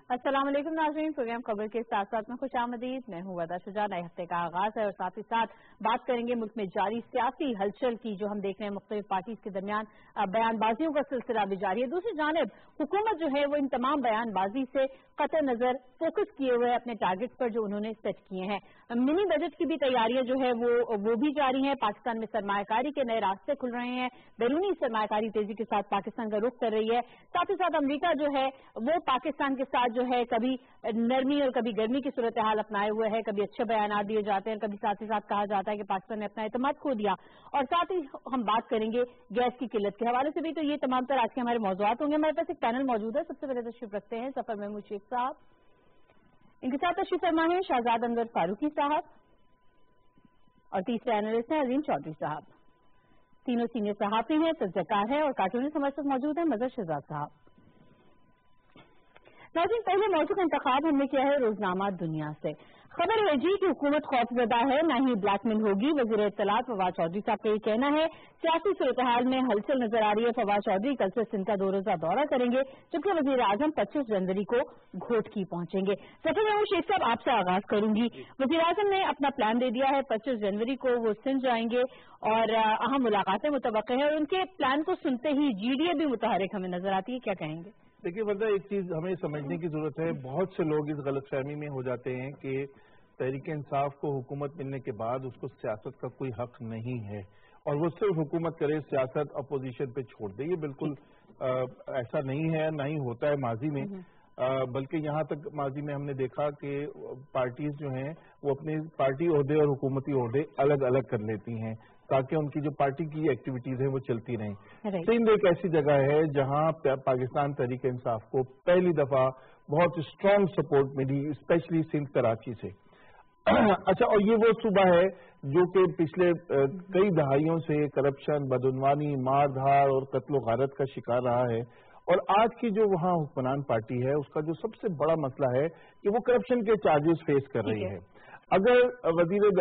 अस्सलाम वालेकुम नाज़रीन, प्रोग्राम खबर के साथ साथ में खुश आमदीद। मैं हूँ वदा शुजा। नए हफ्ते का आगाज है और साथ ही साथ बात करेंगे मुल्क में जारी सियासी हलचल की, जो हम देख रहे हैं मुख्तलिफ पार्टीज के दरमियान बयानबाजियों का सिलसिला भी जारी है। दूसरी जानिब हुकूमत जो है वो इन तमाम बयानबाजी से कतई नजर फोकस किए हुए अपने टारगेट पर जो उन्होंने सेट किए हैं। मिनी बजट की भी तैयारियां जो है वो भी जारी है। पाकिस्तान में सरमायाकारी के नए रास्ते खुल रहे हैं। बैरूनी सरमायाकारी तेजी के साथ पाकिस्तान का रुख कर रही है। साथ ही साथ अमरीका जो है वो पाकिस्तान के साथ जो है कभी नरमी और कभी गर्मी की सूरत हाल अपनाए हुए है। कभी अच्छे बयान दिए जाते हैं, कभी साथ ही साथ कहा जाता है कि पाकिस्तान ने अपना एतमाद खो दिया। और साथ ही हम बात करेंगे गैस की किल्लत के हवाले से भी। तो ये तमाम तरह आज के हमारे मौजूद होंगे। हमारे पास एक पैनल मौजूद है। सबसे पहले तशरीफ रखते हैं सफर महमूद शेख साहब, इनके साथ तशरीफ फरमा है शाहजाद अंदर फारूकी साहब, और तीसरे एनालिस्ट हैं अजीम चौधरी साहब। तीनों सीनियर सहाफी हैं, तजज़ियाकार है और कार्टूनिस्ट हमारे साथ मौजूद है मजहर शहजाद साहब। नाज़रीन, पहले मौजूद का इंतखाब हमने किया है रोजनामा दुनिया से। खबर है जी कि हुकूमत खौफजदा है, न ही ब्लैकमेल होगी। वज़ीर इत्तलात फवाद चौधरी साहब का ये कहना है। सियासी सूरत हाल में हलचल नजर आ रही है। फवाद चौधरी कल से सिंध का 2 रोजा दौरा करेंगे, जबकि वज़ीर आजम 25 जनवरी को घोटकी पहुंचेंगे। सफर महमूद शेख साहब, आपसे आगाज करूंगी। वज़ीर आजम ने अपना प्लान दे दिया है, 25 जनवरी को वो सिंध जाएंगे और अहम मुलाकातें मुतवक्किल है। और उनके प्लान को सुनते ही GDA भी मुतहरिक हमें नजर आती है। क्या कहेंगे? देखिए वरदा, एक चीज हमें समझने की जरूरत है। बहुत से लोग इस गलतफहमी में हो जाते हैं कि तहरीक इंसाफ को हुकूमत मिलने के बाद उसको सियासत का कोई हक नहीं है और वो सिर्फ हुकूमत करे, सियासत अपोजिशन पे छोड़ दे। ये बिल्कुल ऐसा नहीं है, ना ही होता है माजी में। बल्कि यहाँ तक माजी में हमने देखा कि पार्टीज जो हैं वो अपने पार्टी ओहदे और हुकूमती ओहदे अलग अलग कर लेती हैं ताकि उनकी जो पार्टी की एक्टिविटीज हैं वो चलती रहें। सिंध एक ऐसी जगह है जहाँ पाकिस्तान तहरीक इंसाफ को पहली दफा बहुत स्ट्रांग सपोर्ट मिली, स्पेशली सिंध कराची से। अच्छा, और ये वो सूबा है जो कि पिछले कई दहाइयों से करप्शन, बदउनवानी, मार धाड़ और कत्ल गारत का शिकार रहा है। और आज की जो वहाँ हुक्मरान पार्टी है उसका जो सबसे बड़ा मसला है कि वो करप्शन के चार्जेस फेस कर रही है। अगर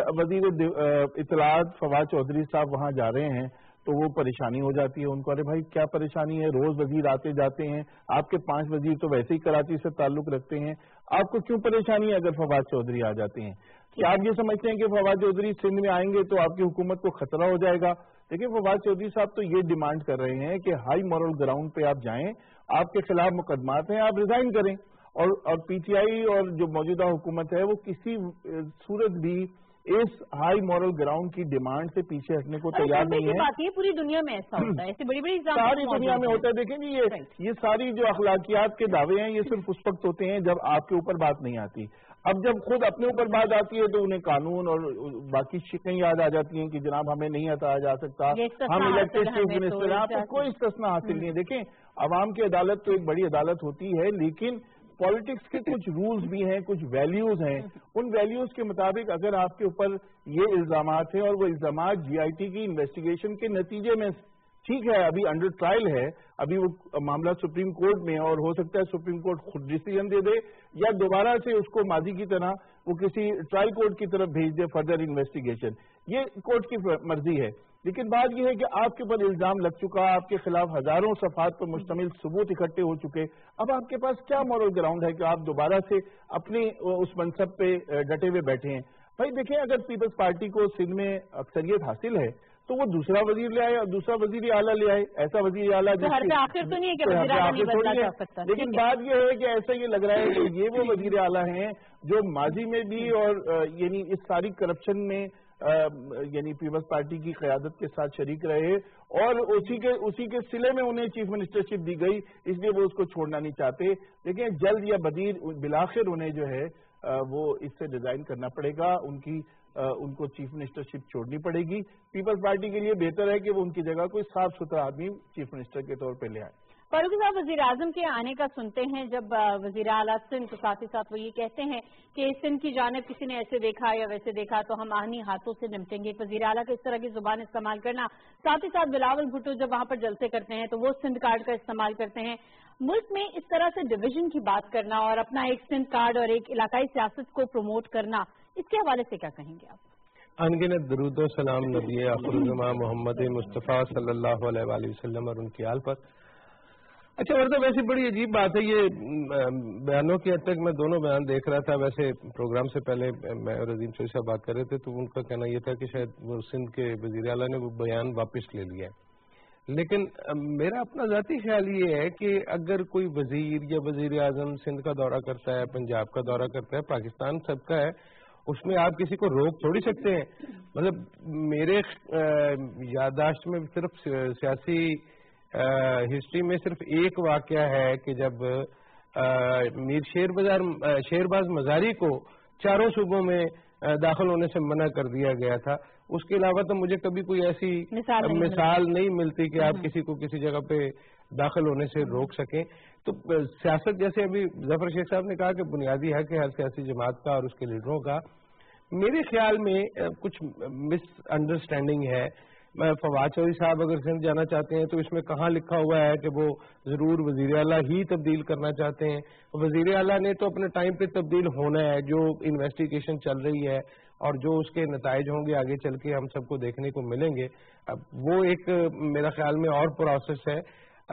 वजीर इत्तलात फवाद चौधरी साहब वहाँ जा रहे हैं तो वो परेशानी हो जाती है उनको। अरे भाई क्या परेशानी है, रोज वजीर आते जाते हैं, आपके 5 वजीर तो वैसे ही कराची से ताल्लुक रखते हैं, आपको क्यों परेशानी है अगर फवाद चौधरी आ जाते हैं? क्या आप ये समझते हैं कि फवाद चौधरी सिंध में आएंगे तो आपकी हुकूमत को खतरा हो जाएगा? देखिए फवाद चौधरी साहब तो ये डिमांड कर रहे हैं कि हाई मॉरल ग्राउंड पे आप जाएं, आपके खिलाफ मुकदमात हैं, आप रिजाइन करें। और PTI और जो मौजूदा हुकूमत है वो किसी सूरत भी इस हाई मॉरल ग्राउंड की डिमांड से पीछे हटने को तैयार नहीं है। बात ये पूरी दुनिया में ऐसा होता है, ऐसे बड़ी बड़ी सारी दुनिया में होता है। देखें जी, ये सारी जो अखलाकियात के दावे हैं ये सिर्फ उस वक्त होते हैं जब आपके ऊपर बात नहीं आती। अब जब खुद अपने ऊपर बात आती है तो उन्हें कानून और बाकी शिकें याद आ जाती हैं कि जनाब हमें नहीं हटाया जा सकता, हम इलेक्टेड चीफ मिनिस्टर, आपको कोई इस्तिस्ना हासिल नहीं है। देखें, अवाम की अदालत तो एक बड़ी अदालत होती है, लेकिन पॉलिटिक्स के कुछ रूल्स भी हैं, कुछ वैल्यूज हैं। उन वैल्यूज के मुताबिक अगर आपके ऊपर ये इल्जामात हैं और वो इल्जामात GIT की इन्वेस्टिगेशन के नतीजे में, ठीक है अभी अंडर ट्रायल है, अभी वो मामला सुप्रीम कोर्ट में, और हो सकता है सुप्रीम कोर्ट खुद डिसीजन दे दे या दोबारा से उसको माजी की तरह वो किसी ट्रायल कोर्ट की तरफ भेज दे फर्दर इन्वेस्टिगेशन, ये कोर्ट की मर्जी है। लेकिन बात यह है कि आपके ऊपर इल्जाम लग चुका, आपके खिलाफ हजारों सफात पर मुश्तमिल सबूत इकट्ठे हो चुके, अब आपके पास क्या मॉरल ग्राउंड है कि आप दोबारा से अपनी उस मनसब पे डटे हुए बैठे हैं? भाई देखें, अगर पीपल्स पार्टी को सिंध में अक्सरियत हासिल है तो वो दूसरा वजीर ले आए और दूसरा वजीर आला ले आए। ऐसा वजीर आला आखिर तो नहीं है कि वजीर आला नहीं बदला जा सकता। लेकिन बात यह है कि ऐसा ये लग रहा है कि ये वो वजीर आला हैं जो माजी में भी और यानी इस सारी करप्शन में यानी पीपल्स पार्टी की क़यादत के साथ शरीक रहे और उसी के सिले में उन्हें चीफ मिनिस्टरशिप दी गई, इसलिए वो उसको छोड़ना नहीं चाहते। लेकिन जल्द या बदीर बिलाखिर उन्हें जो है वो इससे रिजाइन करना पड़ेगा, उनको चीफ मिनिस्टरशिप छोड़नी पड़ेगी। पीपल्स पार्टी के लिए बेहतर है कि वो उनकी जगह कोई साफ सुथरा आदमी चीफ मिनिस्टर के तौर पे ले आए। फारूकी साहब, वजीर आजम के आने का सुनते हैं जब वजीर आला सिंध, तो साथ ही साथ वो ये कहते हैं कि सिंध की जानिब किसी ने ऐसे देखा या वैसे देखा तो हम आहनी हाथों से निपटेंगे। वजीर आला का इस तरह की जुबान इस्तेमाल करना, साथ ही साथ बिलावल भुट्टो जब वहां पर जलसे करते हैं तो वो सिंध कार्ड का इस्तेमाल करते हैं। मुल्क में इस तरह से डिवीजन की बात करना और अपना एक सिंध कार्ड और एक इलाकाई सियासत को प्रमोट करना, इसके हवाले से क्या कहेंगे आप? अनगिनत दरूद व सलाम नबी आखिरुज़्ज़मान मोहम्मद मुस्तफ़ा सल्लल्लाहु अलैहि वसल्लम और उनकी आल पर। اچھا ورنہ ویسے بڑی عجیب بات ہے یہ بیانوں کی حد تک میں دونوں بیان دیکھ رہا تھا. ویسے پروگرام سے پہلے میں اور عظیم چودھری صاحب بات کر رہے تھے تو ان کا کہنا یہ تھا کہ شاید وہ سندھ کے وزیر اعلیٰ نے وہ بیان واپس لے لیا ہے. لیکن میرا اپنا ذاتی خیال یہ ہے کہ اگر کوئی وزیر یا وزیر اعظم سندھ کا دورہ کرتا ہے, پنجاب کا دورہ کرتا ہے, پاکستان سب کا ہے, اس میں آپ کسی کو روک تھوڑی سکتے ہیں. مطلب میرے یادداشت میں صرف سیاسی ہسٹری میں صرف ایک واقعہ ہے کہ جب میر شیرباز مزاری کو چاروں صوبوں میں داخل ہونے سے منع کر دیا گیا تھا. اس کے علاوہ تو مجھے کبھی کوئی ایسی مثال نہیں ملتی کہ آپ کسی کو کسی جگہ پہ داخل ہونے سے روک سکیں. تو سیاست جیسے ابھی ظفر شیخ صاحب نے کہا کہ بنیادی حق ہے ہر سیاسی جماعت کا اور اس کے لیڈروں کا, میرے خیال میں کچھ مس انڈرسٹینڈنگ ہے. فواد چودھری صاحب اگر سندھ جانا چاہتے ہیں تو اس میں کہاں لکھا ہوا ہے کہ وہ ضرور وزیر اعلیٰ ہی تبدیل کرنا چاہتے ہیں؟ وزیر اعلیٰ نے تو اپنے ٹائم پہ تبدیل ہونا ہے. جو انویسٹیگیشن چل رہی ہے اور جو اس کے نتائج ہوں گے آگے چل کے ہم سب کو دیکھنے کو ملیں گے, اب وہ ایک میرا خیال میں اور پروسیس ہے.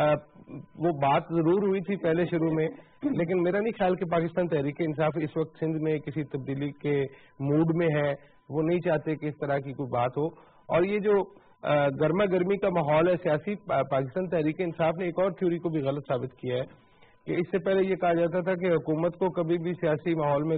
وہ بات ضرور ہوئی تھی پہلے شروع میں, لیکن میرا نہیں خیال کہ پاکستان تحریک انصاف اس وقت سندھ میں کسی تبدیلی کے موڈ میں ہے. وہ نہیں چاہتے کہ اس طرح کی کوئی بات ہو. اور یہ جو گرما گرمی کا ماحول ہے سیاسی, پاکستان تحریک انصاف نے ایک اور تھیوری کو بھی غلط ثابت کیا ہے کہ اس سے پہلے یہ کہا جاتا تھا کہ حکومت کو کبھی بھی سیاسی ماحول میں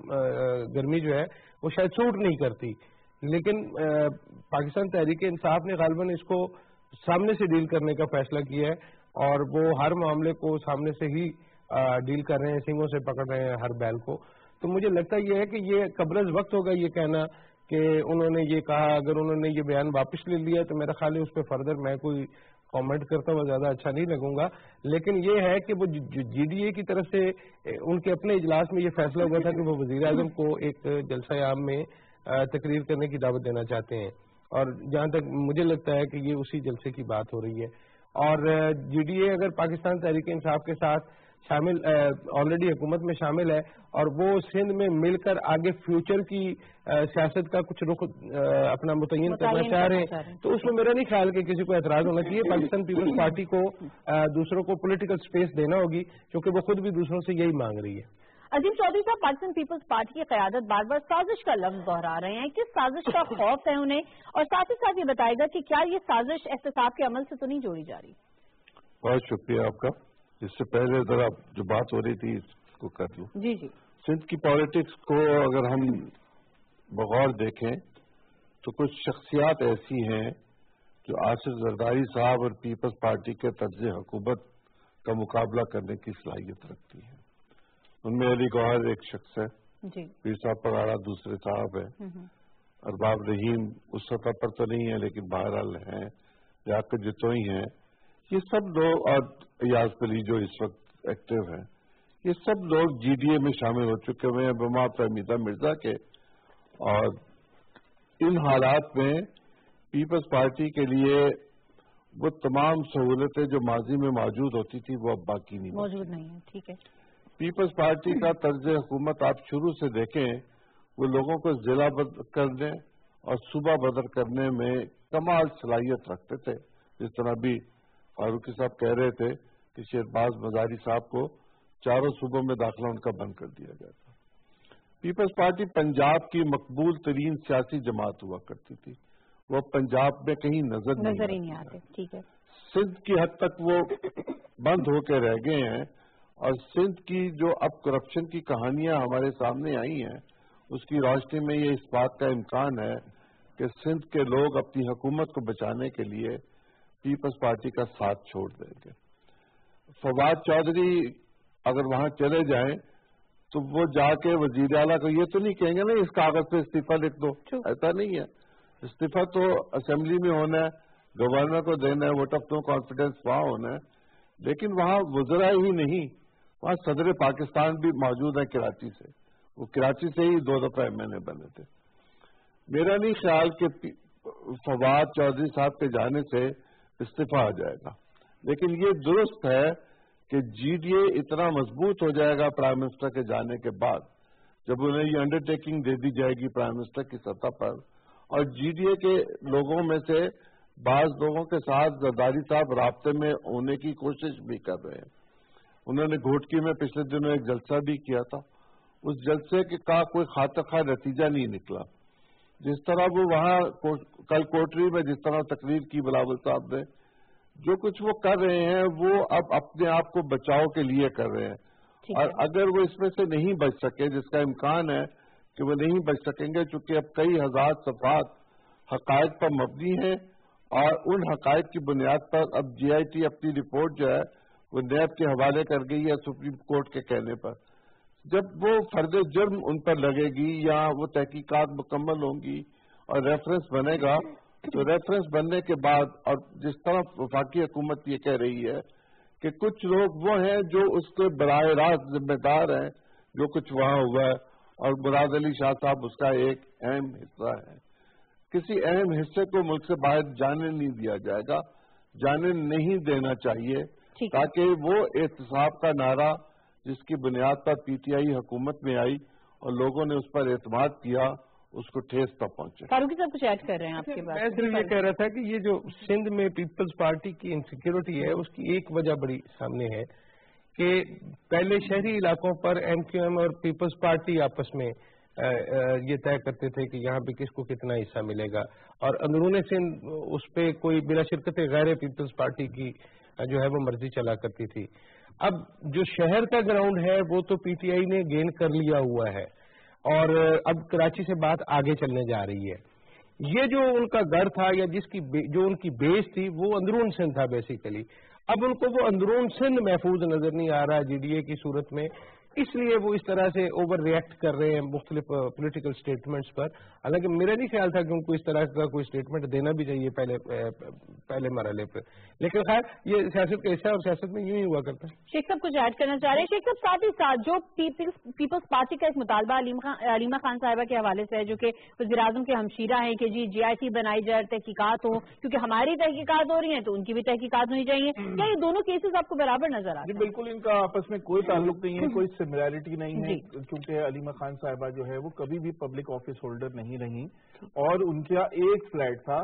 گرمی جو ہے وہ شاید سوٹ نہیں کرتی. لیکن پاکستان تحریک انصاف نے غالباً اس کو سامنے سے ڈیل کرنے کا فیصلہ کیا ہے اور وہ ہر معاملے کو سامنے سے ہی ڈیل کر رہے ہیں, سنگوں سے پکڑ رہے ہیں ہر بیل کو. تو مجھے لگتا یہ ہے کہ یہ قبل از وقت ہوگا یہ کہنا کہ انہوں نے یہ کہا. اگر انہوں نے یہ بیان واپس لے لیا تو میرا خیال ہے اس پہ فردر میں کوئی کامنٹ کرتا ہوا زیادہ اچھا نہیں لگوں گا. لیکن یہ ہے کہ وہ جی ڈی اے کی طرف سے ان کے اپنے اجلاس میں یہ فیصلہ ہوا تھا کہ وہ وزیر اعظم کو ایک جلسہ عام میں تقریر کرنے کی دعوت دینا چاہتے ہیں, اور جہاں تک مجھے لگتا ہے کہ یہ اسی جلسے کی بات ہو رہی ہے. اور جی ڈی اے اگر پاکستان تحریک انصاف کے ساتھ شامل آلریڈی حکومت میں شامل ہے اور وہ سندھ میں مل کر آگے فیوچر کی سیاست کا کچھ رخ اپنا متعین کرنا چاہ رہے ہیں تو اس میں میرا نہیں خیال کہ کسی کو اعتراض ہونا چاہیے. پاکستان پیپلز پارٹی کو دوسروں کو پولیٹیکل سپیس دینا ہوگی کیونکہ وہ خود بھی دوسروں سے یہی مانگ رہی ہے. عظیم چودھری صاحب, پاکستان پیپلز پارٹی کی قیادت بار بار سازش کا لفظ دہرا رہے ہیں. کس سازش کا خوف ہے انہیں, اور ساتھ ہی ساتھ یہ بتائے گا کہ کیا یہ سازش احتساب کے عمل سے تو نہیں جوڑی جا رہی؟ بہت شکریہ آپ کا. اس سے پہلے ذرا جو بات ہو رہی تھی اس کو کر لوں. جی جی. سندھ کی پالیٹکس کو اگر ہم بغور دیکھیں تو کچھ شخصیات ایسی ہیں جو آصف زرداری صاحب اور پیپلز پارٹی کے طرز حکومت کا مقابلہ کرنے کی صلاحیت رکھتی ہیں. ان میں علی گوہر ایک شخص ہے, پیر صاحب پراڑا دوسرے صاحب ہے, ارباب رحیم اس سطح پر تو نہیں ہے لیکن بہرحال ہیں, لیاقت جتوئی ہیں. یہ سب لوگ, اور ایاز علی جو اس وقت ایکٹیو ہیں, یہ سب لوگ جی ڈی اے میں شامل ہو چکے ہوئے ہیں بما فہمیدہ مرزا کے. اور ان حالات میں پیپلز پارٹی کے لیے وہ تمام سہولتیں جو ماضی میں موجود ہوتی تھی وہ اب باقی نہیں موجود نہیں ہے. ٹھیک ہے. پیپلز پارٹی کا طرز حکومت آپ شروع سے دیکھیں, وہ لوگوں کو ضلع بدر کرنے اور صوبہ بدر کرنے میں کمال صلاحیت رکھتے تھے. جس طرح بھی فاروقی صاحب کہہ رہے تھے کہ شیرباز مزاری صاحب کو چاروں صوبوں میں داخلہ ان کا بند کر دیا گیا تھا. پیپلز پارٹی پنجاب کی مقبول ترین سیاسی جماعت ہوا کرتی تھی, وہ پنجاب میں کہیں نظر ہی نہیں آتے. ٹھیک ہے. سندھ کی حد تک وہ بند ہو کے رہ گئے ہیں, اور سندھ کی جو اب کرپشن کی کہانیاں ہمارے سامنے آئی ہیں اس کی روشنی میں یہ اس بات کا امکان ہے کہ سندھ کے لوگ اپنی حکومت کو بچانے کے لیے پیپلز پارٹی کا ساتھ چھوڑ دیں گے. فواد چودھری اگر وہاں چلے جائیں تو وہ جا کے وزیر اعلیٰ کو یہ تو نہیں کہیں گے نا اس کاغذ پہ استعفیٰ لکھ دو, ایسا نہیں ہے. استعفیٰ تو اسمبلی میں ہونا ہے, گورنر کو دینا ہے, ووٹ آف نو کانفیڈنس وہاں ہونا ہے. لیکن وہاں وزراء ہی نہیں, وہاں صدر پاکستان بھی موجود ہے کراچی سے. وہ کراچی سے ہی 2 دفعہ MNA بنے تھے. میرا نہیں خیال کہ فواد چودھری صاحب کے جانے سے استعفیٰ آ جائے گا, لیکن یہ درست ہے کہ جی ڈی اے اتنا مضبوط ہو جائے گا پرائم منسٹر کے جانے کے بعد, جب انہیں یہ انڈرٹیکنگ دے دی جائے گی پرائم منسٹر کی سطح پر, اور جی ڈی اے کے لوگوں میں سے بعض لوگوں کے ساتھ زرداری صاحب رابطے میں ہونے کی کوشش بھی کر رہے ہیں. انہوں نے گھوٹکی میں پچھلے دنوں ایک جلسہ بھی کیا تھا. اس جلسے کا کوئی خاطر خواہ نتیجہ نہیں نکلا. جس طرح وہ وہاں کل کوٹری میں جس طرح تقریر کی بلاول صاحب نے، جو کچھ وہ کر رہے ہیں وہ اب اپنے آپ کو بچاؤ کے لیے کر رہے ہیں. اور اگر وہ اس میں سے نہیں بچ سکے، جس کا امکان ہے کہ وہ نہیں بچ سکیں گے، چونکہ اب کئی ہزار صفحات حقائق پر مبنی ہیں، اور ان حقائق کی بنیاد پر اب جی آئی ٹی اپنی رپورٹ جو ہے وہ نیب کے حوالے کر گئی ہے سپریم کورٹ کے کہنے پر. جب وہ فرض جرم ان پر لگے گی یا وہ تحقیقات مکمل ہوں گی اور ریفرنس بنے گا، تو ریفرنس بننے کے بعد، اور جس طرح وفاقی حکومت یہ کہہ رہی ہے کہ کچھ لوگ وہ ہیں جو اس کے براہ راست ذمہ دار ہیں جو کچھ وہاں ہوا ہے، اور مراد علی شاہ صاحب اس کا ایک اہم حصہ ہے. کسی اہم حصے کو ملک سے باہر جانے نہیں دیا جائے گا، جانے نہیں دینا چاہیے، تاکہ وہ احتساب کا نعرہ جس کی بنیاد پر پی ٹی آئی حکومت میں آئی اور لوگوں نے اس پر اعتماد کیا، اس کو ٹھیس تک پہنچے. فاروقی صاحب کچھ ایڈ کر رہے ہیں آپ کے بعد؟ میں صرف یہ کہہ رہا تھا کہ یہ جو سندھ میں پیپلز پارٹی کی انسیکیورٹی ہے، اس کی ایک وجہ بڑی سامنے ہے کہ پہلے شہری علاقوں پر ایم کیو ایم اور پیپلز پارٹی آپس میں یہ طے کرتے تھے کہ یہاں پہ کس کو کتنا حصہ ملے گا، اور اندرون سندھ اس پہ کوئی بلا شرکت غیر پیپلز پارٹی کی جو ہے وہ مرضی چلا کرتی تھی. اب جو شہر کا گراؤنڈ ہے وہ تو پی ٹی آئی نے گین کر لیا ہوا ہے، اور اب کراچی سے بات آگے چلنے جا رہی ہے. یہ جو ان کا گھر تھا یا جو ان کی بیس تھی وہ اندرون سندھ تھا بیسیکلی. اب ان کو وہ اندرون سندھ محفوظ نظر نہیں آ رہا جی ڈی اے کی صورت میں، اس لیے وہ اس طرح سے اوور ریئیکٹ کر رہے ہیں مختلف پولیٹیکل سٹیٹمنٹس پر. حالانکہ میرا نہیں خیال تھا کہ ان کو اس طرح کا کوئی سٹیٹمنٹ دینا بھی چاہیے پہلے مرحلے پہ، لیکن خیر یہ سیاست کا حصہ ہے اور سیاست میں یوں ہی ہوا کرتا ہے. شیخ صاحب کچھ ایڈ کرنا چاہ رہے ہیں؟ شیخ صاحب ساتھ ہی ساتھ جو پیپلز پارٹی کا ایک مطالبہ علیمہ خان صاحبہ کے حوالے سے ہے، جو کہ وزیر اعظم کے ہمشیرہ ہیں کہ جی آئی ٹی بنائی جائے، تحقیقات ہوں، کیونکہ ہماری تحقیقات ہو رہی ہیں تو ان کی بھی تحقیقات ہونی چاہیے. کیا یہ دونوں کیسز آپ کو برابر نظر آتے ہیں؟ جی بالکل، ان کا آپس میں کوئی تعلق نہیں ہے، کوئی سملیرٹی نہیں ہے، کیونکہ علیمہ خان صاحبہ جو ہے وہ کبھی بھی پبلک آفس ہولڈر نہیں رہی، اور ان کا ایک فلیٹ تھا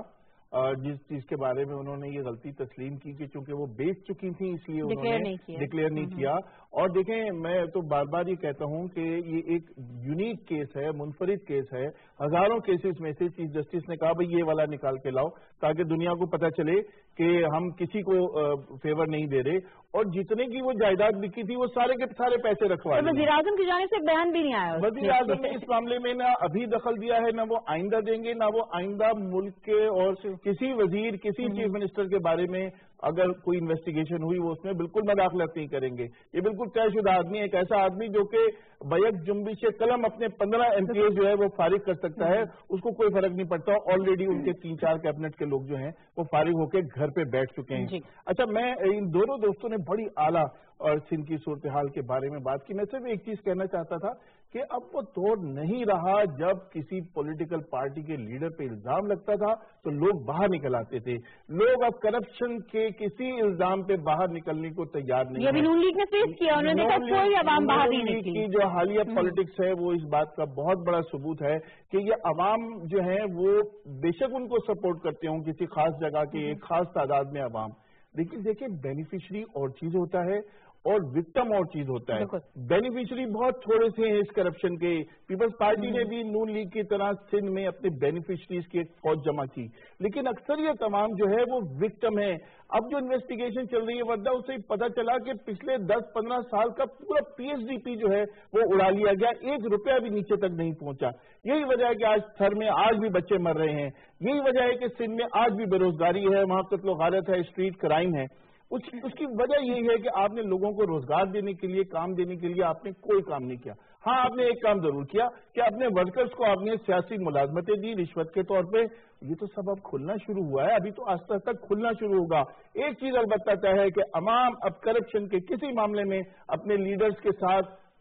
جس چیز کے بارے میں انہوں نے یہ غلطی تسلیم کی کہ چونکہ وہ بیچ چکی تھیں اس لیے انہوں نے ڈکلیئر نہیں کیا. اور دیکھیں میں تو بار بار یہ کہتا ہوں کہ یہ ایک یونیک کیس ہے، منفرد کیس ہے. ہزاروں کیسز میں سے چیف جسٹس نے کہا بھائی یہ والا نکال کے لاؤ تاکہ دنیا کو پتہ چلے کہ ہم کسی کو فیور نہیں دے رہے، اور جتنے کی وہ جائیداد بکی تھی وہ سارے کے سارے پیسے رکھوا لیں. وزیر اعظم کی جانب سے بیان بھی نہیں آیا. وزیر اعظم نے اس معاملے میں نہ ابھی دخل دیا ہے، نہ وہ آئندہ دیں گے، نہ وہ آئندہ ملک کے اور کسی وزیر کسی چیف منسٹر کے بارے میں اگر کوئی انویسٹیگیشن ہوئی وہ اس میں بالکل مداخلت نہیں کریں گے. یہ بالکل طے شدہ آدمی ہے، ایک ایسا آدمی جو کہ بیک جنبش قلم اپنے 15 ایم پی جو ہے وہ فارغ کر سکتا ہے، اس کو کوئی فرق نہیں پڑتا. آلریڈی ان کے 3-4 کیبنٹ کے لوگ جو ہیں وہ فارغ ہو کے گھر پہ بیٹھ چکے ہیں. اچھا، میں ان دونوں دوستوں نے بڑی اعلیٰ اور سندھ کی صورتحال کے بارے میں بات کی. میں صرف ایک چیز کہنا چاہتا تھا کہ اب وہ دور نہیں رہا جب کسی پولیٹیکل پارٹی کے لیڈر پہ الزام لگتا تھا تو لوگ باہر نکل آتے تھے. لوگ اب کرپشن کے کسی الزام پہ باہر نکلنے کو تیار نہیں ہیں. نون لیگ نے فیس کیا، انہوں نے کہا کوئی عوام باہر نہیں نکلی. کی جو حالیہ پالیٹکس ہے وہ اس بات کا بہت بڑا ثبوت ہے کہ یہ عوام جو ہیں وہ بے شک ان کو سپورٹ کرتے ہوں کسی خاص جگہ کے ایک خاص تعداد میں عوام، لیکن دیکھیں بینیفیشری اور چیز ہوتا ہے اور وکٹم اور چیز ہوتا ہے. بینیفیشری بہت تھوڑے سے ہیں اس کرپشن کے. پیپلز پارٹی نے بھی نون لیگ کی طرح سندھ میں اپنے بینیفیشریز کی ایک فوج جمع کی، لیکن اکثریت عوام جو ہے وہ وکٹم ہے. اب جو انویسٹیگیشن چل رہی ہے ورنہ اسے پتا چلا کہ پچھلے 10-15 سال کا پورا PSDP جو ہے وہ اڑا لیا گیا، 1 روپیہ بھی نیچے تک نہیں پہنچا. یہی وجہ ہے کہ آج تھر میں آج بھی بچے مر رہے ہیں. یہی وجہ ہے کہ سندھ میں آج بھی بے روزگاری ہے، وہاں قتل و غارت ہے، اسٹریٹ کرائم ہے. اس کی وجہ یہی ہے کہ آپ نے لوگوں کو روزگار دینے کے لیے، کام دینے کے لیے آپ نے کوئی کام نہیں کیا. ہاں آپ نے ایک کام ضرور کیا کہ اپنے ورکرز کو آپ نے سیاسی ملازمتیں دی رشوت کے طور پہ. یہ تو سب اب کھلنا شروع ہوا ہے، ابھی تو آہستہ تک کھلنا شروع ہوگا. ایک چیز البتہ طے ہے کہ عوام اب کرپشن کے کسی معاملے میں اپنے لیڈرز کے ساتھ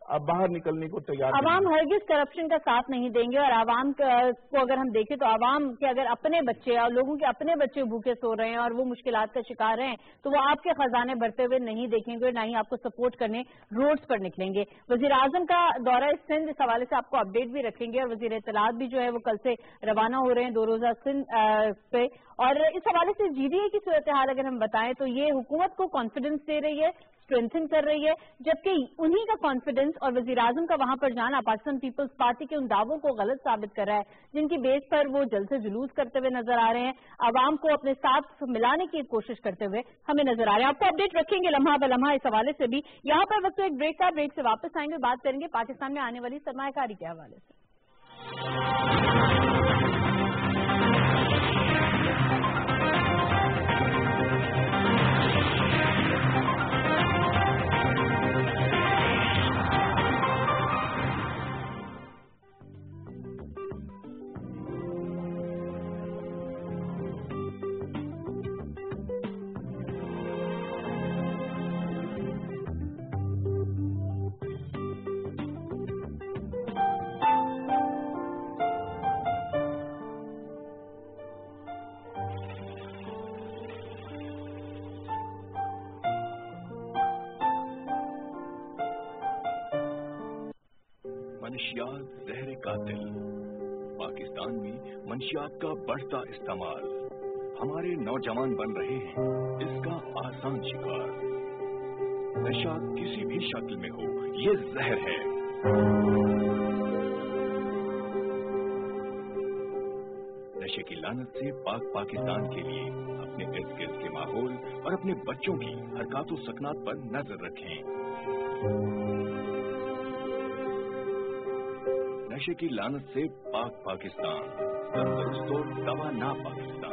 अब बाहर निकलने को तैयार नहीं। आवाम हरगिज करप्शन का साथ नहीं देंगे, और आवाम को अगर हम देखें तो आवाम के अगर अपने बच्चे और लोगों के अपने बच्चे भूखे सो रहे हैं और वो मुश्किलात का शिकार हैं, तो वो आपके खजाने भरते हुए नहीं देखेंगे, ना ही आपको सपोर्ट करने रोड्स पर निकलेंगे। वजीर आजम का दौरा सिंध, इस हवाले से आपको अपडेट भी रखेंगे, और वजीर इत्तलात भी जो है वो कल से रवाना हो रहे हैं 2 रोजा सिंध पे। और इस हवाले से GDA की सूरत हाल अगर हम बताएं तो ये हुकूमत को कॉन्फिडेंस दे रही है, स्ट्रेंथन कर रही है, जबकि उन्हीं का कॉन्फिडेंस और वजीर आजम का वहां पर जाना पाकिस्तान पीपल्स पार्टी के उन दावों को गलत साबित कर रहा है, जिनकी बेस पर वो जल्द से जुलूस करते हुए नजर आ रहे हैं, आवाम को अपने साथ मिलाने की कोशिश करते हुए हमें नजर आ रहे हैं। आपको अपडेट रखेंगे लम्हा ब लम्हा इस हवाले से भी। यहाँ पर वक्त एक ब्रेक था, ब्रेक से वापस आएंगे, बात करेंगे पाकिस्तान में आने वाली सरमायाकारी के हवाले से। मंशियात जहर कातिल। पाकिस्तान में मंशियात का बढ़ता इस्तेमाल, हमारे नौजवान बन रहे हैं इसका आसान शिकार। नशा किसी भी शक्ल में हो, ये जहर है। नशे की लानत से पाक पाकिस्तान के लिए अपने इर्द गिर्द के माहौल और अपने बच्चों की हरकत और सकनात पर नजर रखें। नशे की लानत से पाक पाकिस्तान, तंदुरुस्त और दवा ना पाकिस्तान।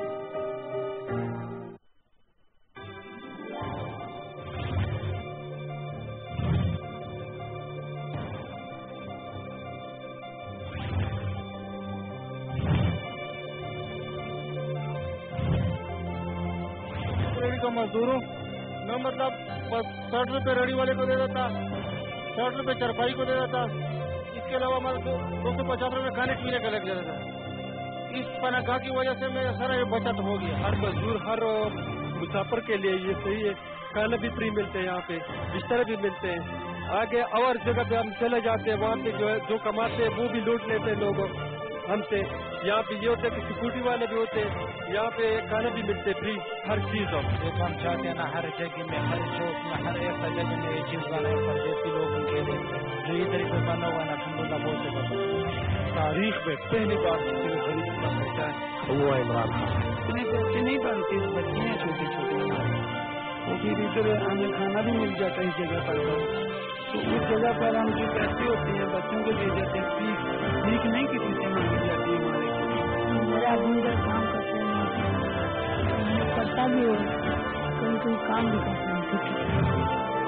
रेडी का मजदूरों मैं मतलब बस 60 रुपए रेडी वाले को दे देता, 60 रुपए चरपाई को दे देता, इसके अलावा हमारे 250 रुपए खाने पीने का लग जाता था। इस पनागाह की वजह से मेरा सारा बचत हो गया। हर मजदूर, हर मुसाफिर के लिए ये सही है, खाना भी फ्री मिलते हैं, यहाँ पे बिस्तर भी मिलते हैं। आगे और जगह पे हम चले जाते हैं, वहाँ पे जो है जो कमाते हैं वो भी लूट लेते हैं लोग हमसे। यहाँ पे ये होता है कि सिक्योरिटी वाले भी होते हैं, यहाँ पे खाना भी मिलते फ्री, हर चीज हो। देखो हम चाहते हैं ना हर जगह में, हर चौक में, हर एक जगह में ये चीज बना है परदेसी लोगों के लिए। जो ये तरीके बना हुआ है ना बहुत से तारीख में पहली बार किसी ने गरीब का सोचा है वो इमरान खान। इतने बच्चे नहीं बनते, बच्चे हैं छोटे छोटे, तो फिर इधर हमें खाना भी मिल जाता है इस जगह पर। तो उस जगह पर हम जो पैसे होते हैं बच्चों को दे देते हैं, सीख नहीं किसी से मांगी जाती है हमारे। मेरा दिन भर काम करते हैं, करता भी हो, कोई काम भी करते हैं।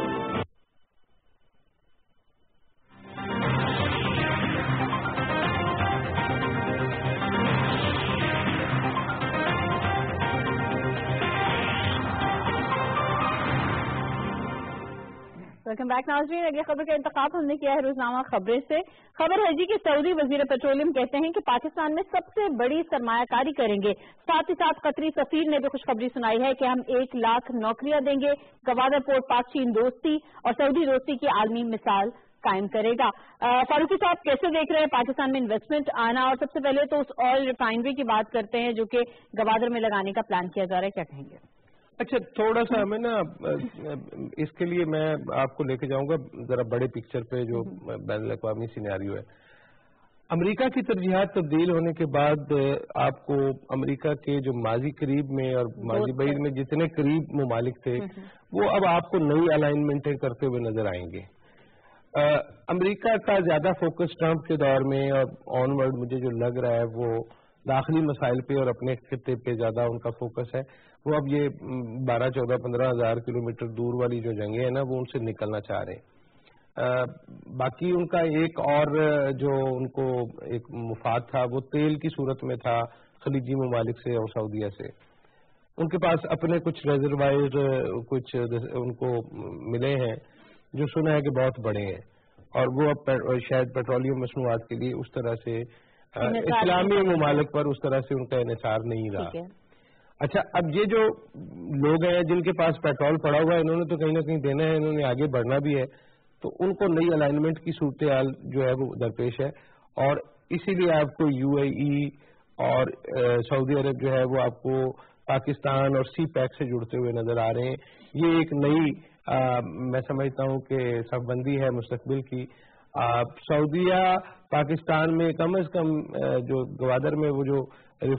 वेलकम बैक नाज़रीन। अगली खबर का इंतखाब हमने किया है रोजनामा खबरें से। खबर है जी कि सऊदी वजीर पेट्रोलियम कहते हैं कि पाकिस्तान में सबसे बड़ी सरमायाकारी करेंगे। साथ ही साथ कतरी सफीर ने भी खुशखबरी सुनाई है कि हम 1 लाख नौकरियां देंगे। गवादर पोर्ट पाक चीन दोस्ती और सऊदी दोस्ती की आलमी मिसाल कायम करेगा। फारूकी साहब कैसे देख रहे हैं पाकिस्तान में इन्वेस्टमेंट आना, और सबसे पहले तो उस ऑयल रिफाइनरी की बात करते हैं जो कि गवादर में लगाने का प्लान किया जा रहा है, क्या कहेंगे? अच्छा, थोड़ा सा हमें ना इसके लिए मैं आपको लेके जाऊंगा जरा बड़े पिक्चर पे जो बैनुल अक़वामी सिनेरियो है। अमेरिका की तरजीहात तब्दील होने के बाद आपको अमेरिका के जो माजी करीब में और माजी بعید में जितने करीब ममालिक थे वो अब आपको नई अलाइनमेंटें करते हुए नजर आएंगे। अमेरिका का ज्यादा फोकस ट्रंप के दौर में और ऑनवर्ड मुझे जो लग रहा है वो दाखिली मसाइल पे और अपने खिते पे ज्यादा उनका फोकस है। वो अब ये 12, 14, 15 हज़ार किलोमीटर दूर वाली जो जंगें हैं ना वो उनसे निकलना चाह रहे हैं। बाकी उनका एक और जो उनको एक मुफाद था वो तेल की सूरत में था खलीजी ममालिक से और सऊदीया से। उनके पास अपने कुछ रिजर्वायर कुछ उनको मिले हैं जो सुना है कि बहुत बड़े हैं। اور وہ اب شاید پیٹرولیم مصنوعات کے لیے اس طرح سے اسلامی ممالک پر اس طرح سے ان کا انحصار نہیں رہا. اچھا، اب یہ جو لوگ ہیں جن کے پاس پیٹرول پڑا ہوا ہے، انہوں نے تو کہیں نہ کہیں دینا ہے، انہوں نے آگے بڑھنا بھی ہے، تو ان کو نئی الائنمنٹ کی صورتحال جو ہے وہ درپیش ہے. اور اسی لیے آپ کو یو اے ای اور سعودی عرب جو ہے وہ آپ کو پاکستان اور سی پیک سے جڑتے ہوئے نظر آ رہے ہیں. یہ ایک نئی میں سمجھتا ہوں کہ صف بندی ہے مستقبل کی. سعودیہ پاکستان میں کم از کم جو گوادر میں وہ جو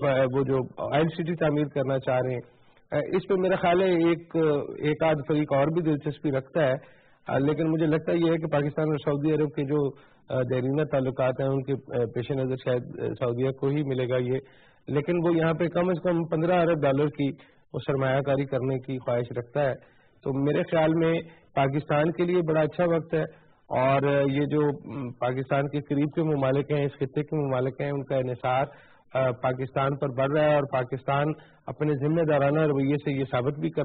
آئل سٹی تعمیر کرنا چاہ رہے ہیں، اس پہ میرا خیال ہے ایک آدھ فریق اور بھی دلچسپی رکھتا ہے. لیکن مجھے لگتا یہ ہے کہ پاکستان اور سعودی عرب کے جو دیرینہ تعلقات ہیں ان کے پیش نظر شاید سعودیہ کو ہی ملے گا یہ، لیکن وہ یہاں پہ کم از کم $15 ارب کی وہ سرمایہ کاری کرنے کی خواہش رکھتا ہے. تو میرے خیال میں پاکستان کے لیے بڑا اچھا وقت ہے، اور یہ جو پاکستان کے قریب کے ممالک ہیں، اس خطے کے ممالک ہیں، ان کا انحصار پاکستان پر بڑھ رہا ہے، اور پاکستان اپنے ذمہ دارانہ رویے سے یہ ثابت بھی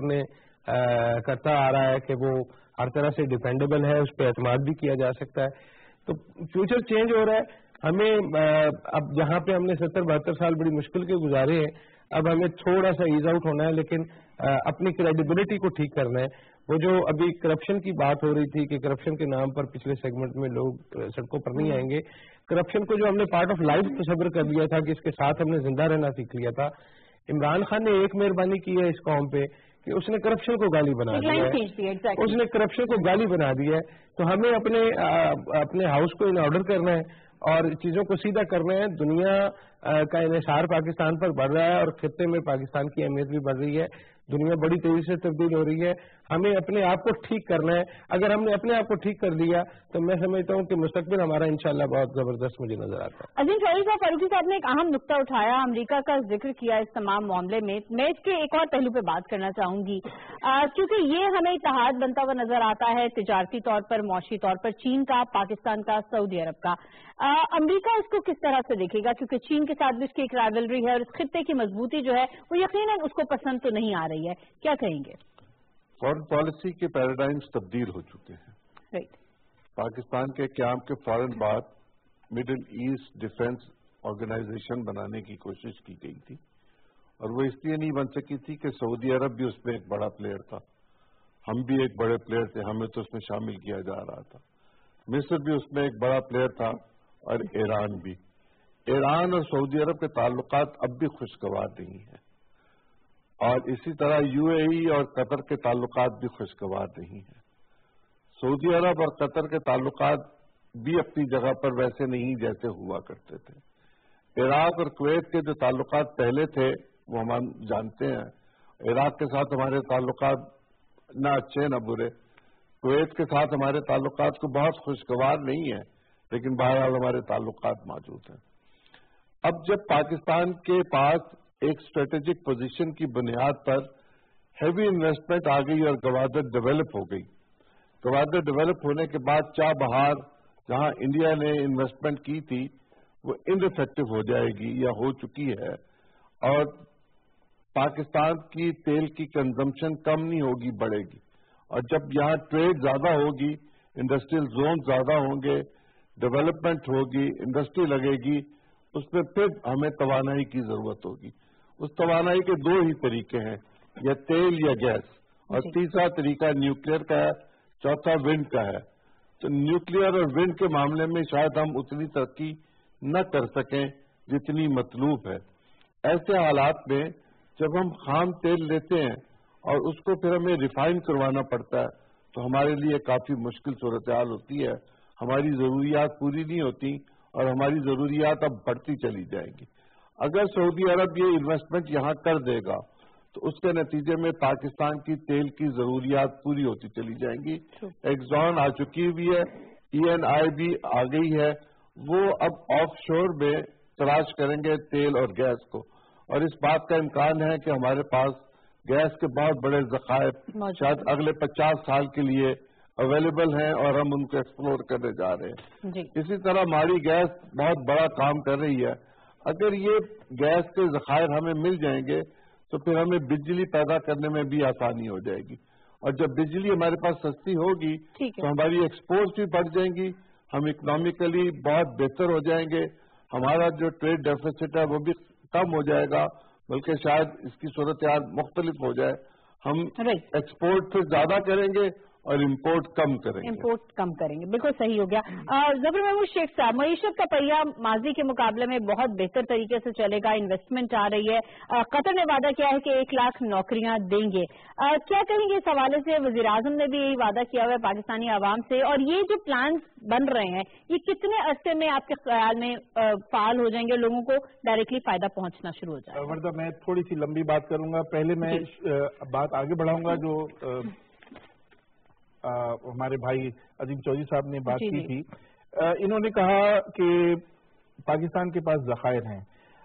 کرتا آ رہا ہے کہ وہ ہر طرح سے ڈیپینڈیبل ہے، اس پہ اعتماد بھی کیا جا سکتا ہے. تو فیوچر چینج ہو رہا ہے. ہمیں اب جہاں پہ ہم نے 70-72 سال بڑی مشکل کے گزارے ہیں، اب ہمیں تھوڑا سا ایز آؤٹ ہونا ہے، لیکن اپنی کریڈیبلٹی کو ٹھیک کرنا ہے. وہ جو ابھی کرپشن کی بات ہو رہی تھی کہ کرپشن کے نام پر پچھلے سیگمنٹ میں لوگ سڑکوں پر نہیں آئیں گے، کرپشن کو جو ہم نے پارٹ آف لائف تصور کر لیا تھا کہ اس کے ساتھ ہم نے زندہ رہنا سیکھ لیا تھا. عمران خان نے ایک مہربانی کی ہے اس قوم پہ کہ اس نے کرپشن کو گالی بنا دیا ہے، اس نے کرپشن کو گالی بنا دیا ہے. تو ہمیں اپنے ہاؤس کو ان آرڈر کرنا ہے اور چیزوں کو سیدھا کرنا ہے. دنیا کا انحصار پاکستان پر بڑھ رہا ہے اور خطے میں پاکستان کی اہمیت بھی بڑھ رہی ہے. دنیا بڑی تیزی سے تبدیل ہو رہی ہے. ہمیں اپنے آپ کو ٹھیک کرنا ہے. اگر ہم نے اپنے آپ کو ٹھیک کر لیا تو میں سمجھتا ہوں کہ مستقبل ہمارا انشاءاللہ بہت زبردست مجھے نظر آتا ہے. عظیم چودھری صاحب، فاروقی صاحب نے ایک اہم نقطہ اٹھایا، امریکہ کا ذکر کیا اس تمام معاملے میں. میں اس کے ایک اور پہلو پہ بات کرنا چاہوں گی، کیونکہ یہ ہمیں اتحاد بنتا ہوا نظر آتا ہے تجارتی طور پر، معاشی طور پر، چین کا، پاکستان کا، سعودی عرب کا. امریکہ اس کو کس طرح سے دیکھے گا؟ کیونکہ چین کے ساتھ بھی اس کی ایک رائولری ہے اور اس خطے کی مضبوطی جو ہے وہ یقیناً اس کو پسند تو نہیں آ رہی ہے. کیا کہیں گے؟ فارن پالیسی کے پیراڈائمز تبدیل ہو چکے ہیں. پاکستان کے قیام کے فوراً بعد مڈل ایسٹ ڈیفنس آرگنائزیشن بنانے کی کوشش کی گئی تھی، اور وہ اس لیے نہیں بن سکی تھی کہ سعودی عرب بھی اس میں ایک بڑا پلیئر تھا، ہم بھی ایک بڑے پلیئر تھے، ہمیں تو اس میں شامل کیا جا رہا تھا. مصر بھی اس میں ایک بڑا پلیئر تھا، اور ایران بھی. ایران اور سعودی عرب کے تعلقات اب بھی خوشگوار نہیں ہیں، اور اسی طرح یو اے ای اور قطر کے تعلقات بھی خوشگوار نہیں ہیں. سعودی عرب اور قطر کے تعلقات بھی اپنی جگہ پر ویسے نہیں جیسے ہوا کرتے تھے. عراق اور کویت کے جو تعلقات پہلے تھے وہ ہم جانتے ہیں. عراق کے ساتھ ہمارے تعلقات نہ اچھے نہ برے، کویت کے ساتھ ہمارے تعلقات کو بہت خوشگوار نہیں ہیں، لیکن بہرحال ہمارے تعلقات موجود ہیں. اب جب پاکستان کے پاس ایک اسٹریٹجک پوزیشن کی بنیاد پر ہیوی انویسٹمنٹ آ گئی اور گوادر ڈیولپ ہو گئی، گوادر ڈیولپ ہونے کے بعد چاہ بہار جہاں انڈیا نے انویسٹمنٹ کی تھی وہ انفیکٹو ہو جائے گی یا ہو چکی ہے، اور پاکستان کی تیل کی کنزمپشن کم نہیں ہوگی، بڑھے گی. اور جب یہاں ٹریڈ زیادہ ہوگی، انڈسٹریل زون زیادہ ہوں گے، ڈیولپمنٹ ہوگی، انڈسٹری لگے گی، اس میں پھر ہمیں توانائی کی ضرورت ہوگی. اس توانائی کے دو ہی طریقے ہیں، یا تیل یا گیس، اور تیسرا طریقہ نیوکلیئر کا ہے، چوتھا ونڈ کا ہے. تو نیوکلیئر اور ونڈ کے معاملے میں شاید ہم اتنی ترقی نہ کر سکیں جتنی مطلوب ہے. ایسے حالات میں جب ہم خام تیل لیتے ہیں اور اس کو پھر ہمیں ریفائن کروانا پڑتا ہے تو ہمارے لیے کافی مشکل صورتحال ہوتی ہے. ہماری ضروریات پوری نہیں ہوتی اور ہماری ضروریات اب بڑھتی چلی جائیں گی. اگر سعودی عرب یہ انویسٹمنٹ یہاں کر دے گا تو اس کے نتیجے میں پاکستان کی تیل کی ضروریات پوری ہوتی چلی جائیں گی. ایکزون آ چکی ہوئی ہے، ENI بھی آ گئی ہے، وہ اب آف شور میں تلاش کریں گے تیل اور گیس کو، اور اس بات کا امکان ہے کہ ہمارے پاس گیس کے بہت بڑے ذخائر شاید اگلے 50 سال کے لیے اویلیبل ہیں اور ہم ان کو ایکسپلور کرنے جا رہے ہیں. اسی طرح ہماری گیس بہت بڑا کام کر رہی ہے. اگر یہ گیس کے ذخائر ہمیں مل جائیں گے تو پھر ہمیں بجلی پیدا کرنے میں بھی آسانی ہو جائے گی، اور جب بجلی ہمارے پاس سستی ہوگی تو ہماری ایکسپورٹس بھی بڑھ جائیں گی، ہم اکنامیکلی بہت بہتر ہو جائیں گے، ہمارا جو ٹریڈ ڈیفیسٹ ہے وہ بھی کم ہو جائے گا، بلکہ شاید اس کی صورتحال مختلف ہو جائے، ہم ایکسپورٹ سے زیادہ کریں گے اور امپورٹ کم کریں گے۔ امپورٹ کم کریں گے، بالکل صحیح ہو گیا۔ ظفر محمود شیخ صاحب، معیشت کا پہیہ ماضی کے مقابلے میں بہت بہتر طریقے سے چلے گا، انویسٹمنٹ آ رہی ہے، قطر نے وعدہ کیا ہے کہ 1 لاکھ نوکریاں دیں گے، کیا کہیں گے اس حوالے سے؟ وزیر اعظم نے بھی یہی وعدہ کیا ہوا ہے پاکستانی عوام سے، اور یہ جو پلانز بن رہے ہیں یہ کتنے عرصے میں آپ کے خیال میں فعال ہو جائیں گے، لوگوں کو ڈائریکٹلی فائدہ پہنچنا شروع ہو جائے گا؟ وردہ میں تھوڑی سی لمبی بات کروں گا، پہلے میں بات آگے بڑھاؤں گا جو ہمارے بھائی عظیم چودھری صاحب نے بات کی تھی۔ انہوں نے کہا کہ پاکستان کے پاس ذخائر ہیں۔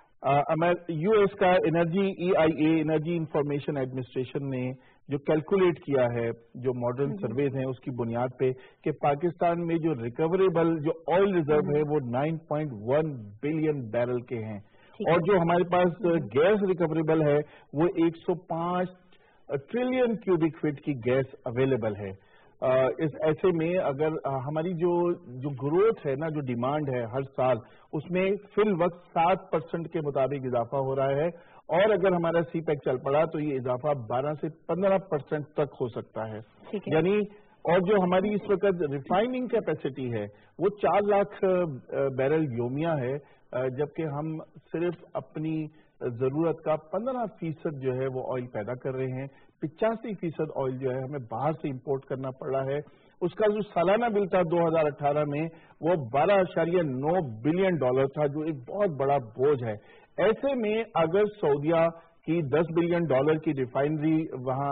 یو ایس کا EIA انرجی انفارمیشن ایڈمنسٹریشن نے جو کیلکولیٹ کیا ہے، جو ماڈرن سرویز ہیں اس کی بنیاد پہ، کہ پاکستان میں جو ریکوریبل جو آئل ریزرو ہے وہ 9.1 بلین بیرل کے ہیں، اور جو ہمارے پاس گیس ریکوریبل ہے وہ 105 ٹریلین کیوبک فٹ کی گیس اویلیبل ہے۔ اس ایسے میں اگر ہماری جو گروتھ ہے نا، جو ڈیمانڈ ہے ہر سال، اس میں فی الوقت 7% کے مطابق اضافہ ہو رہا ہے، اور اگر ہمارا سی پیک چل پڑا تو یہ اضافہ 12 سے 15% تک ہو سکتا ہے۔ یعنی اور جو ہماری اس وقت ریفائننگ کیپیسٹی ہے وہ 4 لاکھ بیرل یومیہ ہے، جبکہ ہم صرف اپنی ضرورت کا 15% جو ہے وہ آئل پیدا کر رہے ہیں، 85% آئل جو ہے ہمیں باہر سے امپورٹ کرنا پڑ رہا ہے۔ اس کا جو سالانہ بل تھا 2018 میں وہ $12.9 بلین تھا، جو ایک بہت بڑا بوجھ ہے۔ ایسے میں اگر سعودیہ کی $10 بلین کی ریفائنری وہاں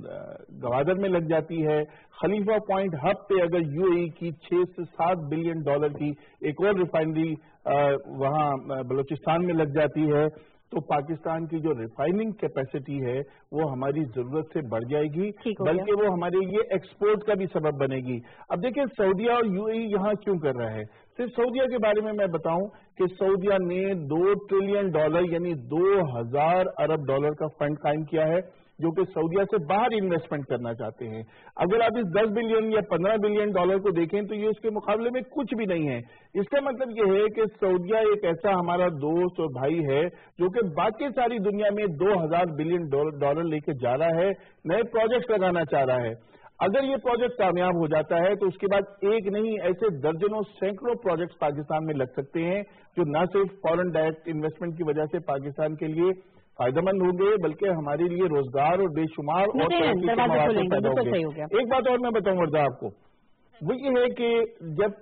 گوادر میں لگ جاتی ہے، خلیفہ پوائنٹ ہب پہ اگر UAE کی $6 سے $7 بلین کی ایک اور ریفائنری وہاں بلوچستان میں لگ جاتی ہے، تو پاکستان کی جو ریفائننگ کیپیسٹی ہے وہ ہماری ضرورت سے بڑھ جائے گی، بلکہ وہ ہمارے لیے ایکسپورٹ کا بھی سبب بنے گی۔ اب دیکھیں سعودیہ اور UAE یہاں کیوں کر رہا ہے؟ صرف سعودیہ کے بارے میں بتاؤں کہ سعودیہ نے $2 ٹریلین یعنی 2000 ارب ڈالر کا فنڈ قائم کیا ہے، جو کہ سعودیہ سے باہر انویسٹمنٹ کرنا چاہتے ہیں۔ اگر آپ اس 10 بلین یا 15 بلین ڈالر کو دیکھیں تو یہ اس کے مقابلے میں کچھ بھی نہیں ہے۔ اس کا مطلب یہ ہے کہ سعودیہ ایک ایسا ہمارا دوست اور بھائی ہے جو کہ باقی ساری دنیا میں 2000 بلین ڈالر لے کے جا رہا ہے، نئے پروجیکٹ لگانا چاہ رہا ہے۔ اگر یہ پروجیکٹ کامیاب ہو جاتا ہے تو اس کے بعد ایک نہیں ایسے درجنوں سینکڑوں پروجیکٹس پاکستان میں لگ سکتے ہیں، جو نہ صرف فارن ڈائریکٹ انویسٹمنٹ کی وجہ سے پاکستان کے لیے فائدہ مند ہوں گے، بلکہ ہمارے لیے روزگار اور بے شمار اور ترقی کے مواقع پیدا ہوں گے۔ ایک بات اور میں بتاؤں وردا آپ کو، وہ یہ ہے کہ جب